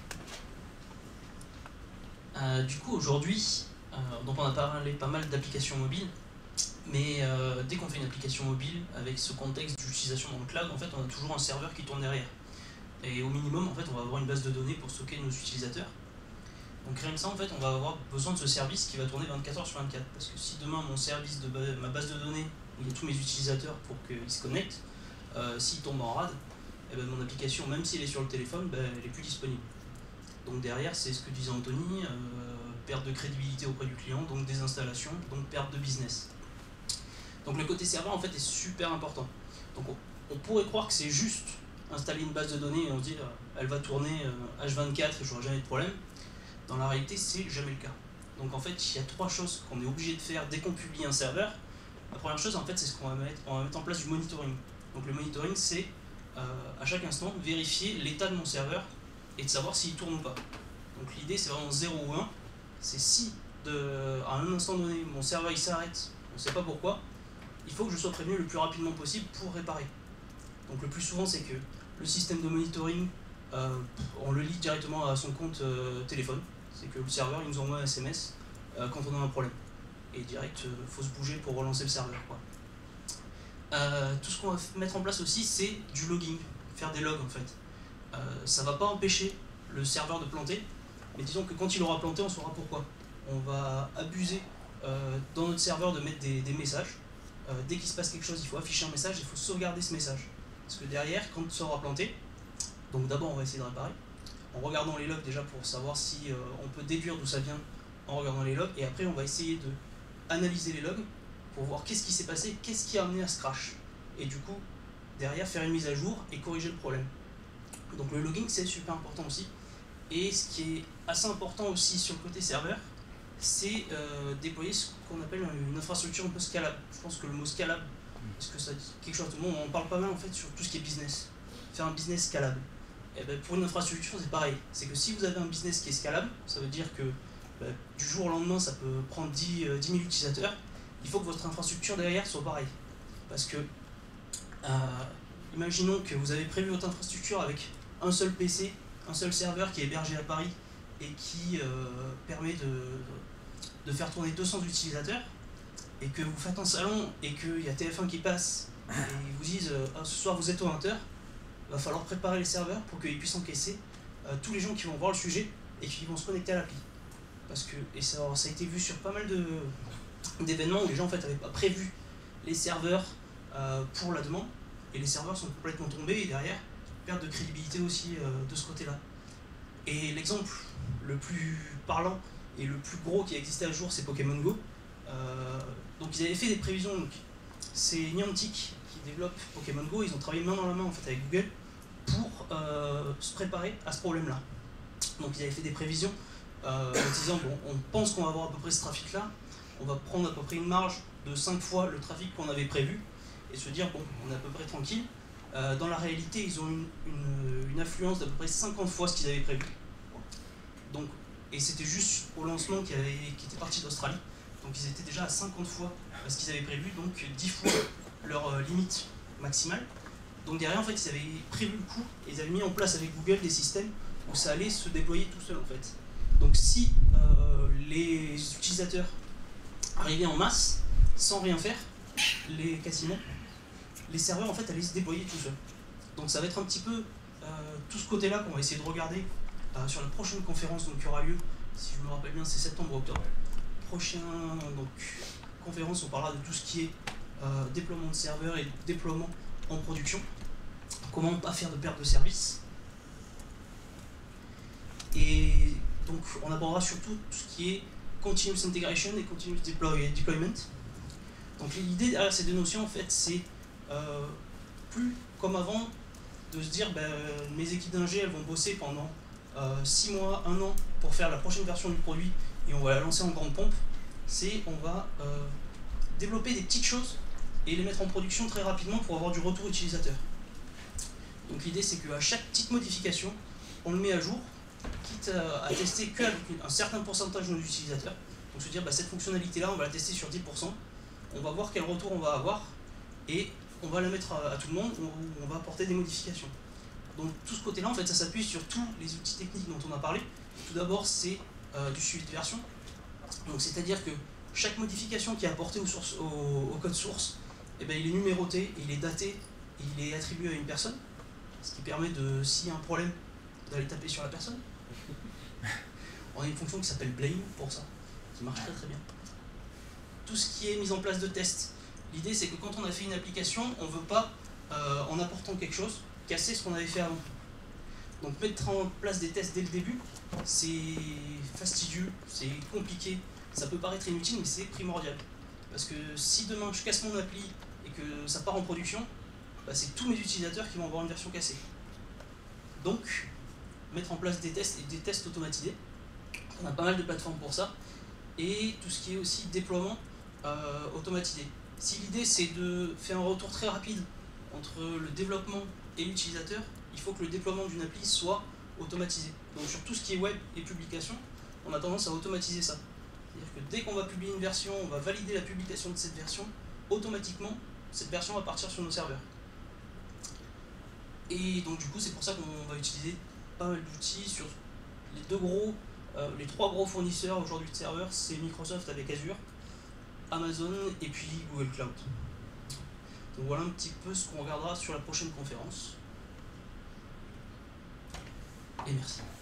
Du coup, aujourd'hui, donc on a parlé pas mal d'applications mobiles, mais dès qu'on fait une application mobile, avec ce contexte d'utilisation dans le cloud, en fait, on a toujours un serveur qui tourne derrière. Et au minimum, en fait, on va avoir une base de données pour stocker nos utilisateurs. Donc rien que ça, en fait, on va avoir besoin de ce service qui va tourner 24h/24. Parce que si demain, ma base de données, où il y a tous mes utilisateurs pour qu'ils se connectent, s'il tombe en rade, mon application, même si elle est sur le téléphone, elle n'est plus disponible. Donc derrière, c'est ce que disait Anthony, perte de crédibilité auprès du client, donc désinstallation, donc perte de business. Donc le côté serveur, en fait, est super important. Donc on pourrait croire que c'est juste installer une base de données et on se dit elle va tourner H24 et j'aurai jamais de problème. Dans la réalité, c'est jamais le cas. Donc en fait, il y a 3 choses qu'on est obligé de faire dès qu'on publie un serveur. La première chose, en fait, c'est ce qu'on va mettre. On va mettre en place du monitoring. Donc le monitoring, c'est à chaque instant vérifier l'état de mon serveur et de savoir s'il tourne ou pas. Donc l'idée, c'est vraiment 0 ou 1. C'est si à un instant donné, mon serveur il s'arrête, on ne sait pas pourquoi, il faut que je sois prévenu le plus rapidement possible pour réparer. Donc le plus souvent, c'est que le système de monitoring, on le lit directement à son compte téléphone. C'est que le serveur il nous envoie un SMS quand on a un problème. Et direct, faut se bouger pour relancer le serveur, quoi. Tout ce qu'on va mettre en place aussi, c'est du logging, faire des logs en fait. Ça va pas empêcher le serveur de planter, mais disons que quand il aura planté, on saura pourquoi. On va abuser dans notre serveur de mettre des messages. Dès qu'il se passe quelque chose, il faut afficher un message, il faut sauvegarder ce message. Parce que derrière, quand ça aura planté, donc d'abord on va essayer de réparer, en regardant les logs déjà pour savoir si on peut déduire d'où ça vient en regardant les logs, et après on va essayer de analyser les logs pour voir qu'est-ce qui s'est passé, qu'est-ce qui a amené à ce crash. Et du coup, derrière, faire une mise à jour et corriger le problème. Donc le logging, c'est super important aussi. Et ce qui est assez important aussi sur le côté serveur, c'est déployer ce qu'on appelle une infrastructure un peu scalable. Je pense que le mot scalable, est-ce que ça dit quelque chose à tout le monde? On parle pas mal en fait sur tout ce qui est business. Faire un business scalable. Et ben, pour une infrastructure, c'est pareil. C'est que si vous avez un business qui est scalable, ça veut dire que du jour au lendemain, ça peut prendre 10 000 utilisateurs. Il faut que votre infrastructure derrière soit pareille. Parce que, imaginons que vous avez prévu votre infrastructure avec un seul PC, un seul serveur qui est hébergé à Paris et qui permet de faire tourner 200 utilisateurs, et que vous faites un salon et qu'il y a TF1 qui passe et ils vous disent ce soir vous êtes au 20h, il va falloir préparer les serveurs pour qu'ils puissent encaisser tous les gens qui vont voir le sujet et qui vont se connecter à l'appli. Parce que, et ça a été vu sur pas mal d'événements où les gens en fait n'avaient pas prévu les serveurs pour la demande, et les serveurs sont complètement tombés, et derrière, perte de crédibilité aussi de ce côté-là. Et l'exemple le plus parlant et le plus gros qui a existé à jour, c'est Pokémon Go. Donc ils avaient fait des prévisions, donc c'est Niantic qui développe Pokémon Go, ils ont travaillé main dans la main en fait avec Google pour se préparer à ce problème-là. Donc ils avaient fait des prévisions en disant bon, on pense qu'on va avoir à peu près ce trafic-là, on va prendre à peu près une marge de 5 fois le trafic qu'on avait prévu et se dire bon, on est à peu près tranquille. Dans la réalité, ils ont une affluence d'à peu près 50 fois ce qu'ils avaient prévu. Donc, et c'était juste au lancement qui était parti d'Australie. Donc ils étaient déjà à 50 fois ce qu'ils avaient prévu, donc 10 fois leur limite maximale. Donc derrière, en fait, ils avaient prévu le coup et ils avaient mis en place avec Google des systèmes où ça allait se déployer tout seul en fait. Donc si les utilisateurs arrivaient en masse, sans rien faire, quasiment, les serveurs en fait allaient se déployer tout seuls. Donc ça va être un petit peu tout ce côté-là qu'on va essayer de regarder sur la prochaine conférence donc, qui aura lieu, si je me rappelle bien, c'est septembre-octobre. Prochaine conférence, on parlera de tout ce qui est déploiement de serveurs et déploiement en production. Comment ne pas faire de perte de service. Et donc on abordera surtout tout ce qui est continuous integration et continuous deployment. Donc l'idée derrière ces deux notions en fait c'est plus comme avant de se dire mes équipes d'ingé elles vont bosser pendant 6 mois, 1 an pour faire la prochaine version du produit et on va la lancer en grande pompe. C'est on va développer des petites choses et les mettre en production très rapidement pour avoir du retour utilisateur. Donc l'idée c'est qu'à chaque petite modification on le met à jour, quitte à tester qu'avec un certain pourcentage de nos utilisateurs. Donc se dire cette fonctionnalité là on va la tester sur 10%, on va voir quel retour on va avoir et on va la mettre à tout le monde, on va apporter des modifications. Donc tout ce côté là en fait ça s'appuie sur tous les outils techniques dont on a parlé. Tout d'abord c'est du suivi de version, donc c'est-à-dire que chaque modification qui est apportée au code source, il est numéroté, et il est daté, et il est attribué à une personne, ce qui permet de, s'il y a un problème, d'aller taper sur la personne. On a une fonction qui s'appelle blame pour ça, qui marche très très bien. Tout ce qui est mise en place de tests, l'idée c'est que quand on a fait une application, on ne veut pas, en apportant quelque chose, casser ce qu'on avait fait avant. Donc mettre en place des tests dès le début, c'est fastidieux, c'est compliqué, ça peut paraître inutile mais c'est primordial. Parce que si demain je casse mon appli et que ça part en production, c'est tous mes utilisateurs qui vont avoir une version cassée. Donc, mettre en place des tests et des tests automatisés. On a pas mal de plateformes pour ça. et tout ce qui est aussi déploiement automatisé. Si l'idée c'est de faire un retour très rapide entre le développement et l'utilisateur, il faut que le déploiement d'une appli soit automatisé. Donc sur tout ce qui est web et publication, on a tendance à automatiser ça. C'est-à-dire que dès qu'on va publier une version, on va valider la publication de cette version, automatiquement, cette version va partir sur nos serveurs. Et donc du coup, c'est pour ça qu'on va utiliser pas mal d'outils sur les trois gros fournisseurs aujourd'hui de serveurs, c'est Microsoft avec Azure, Amazon et puis Google Cloud. Donc voilà un petit peu ce qu'on regardera sur la prochaine conférence. Et merci.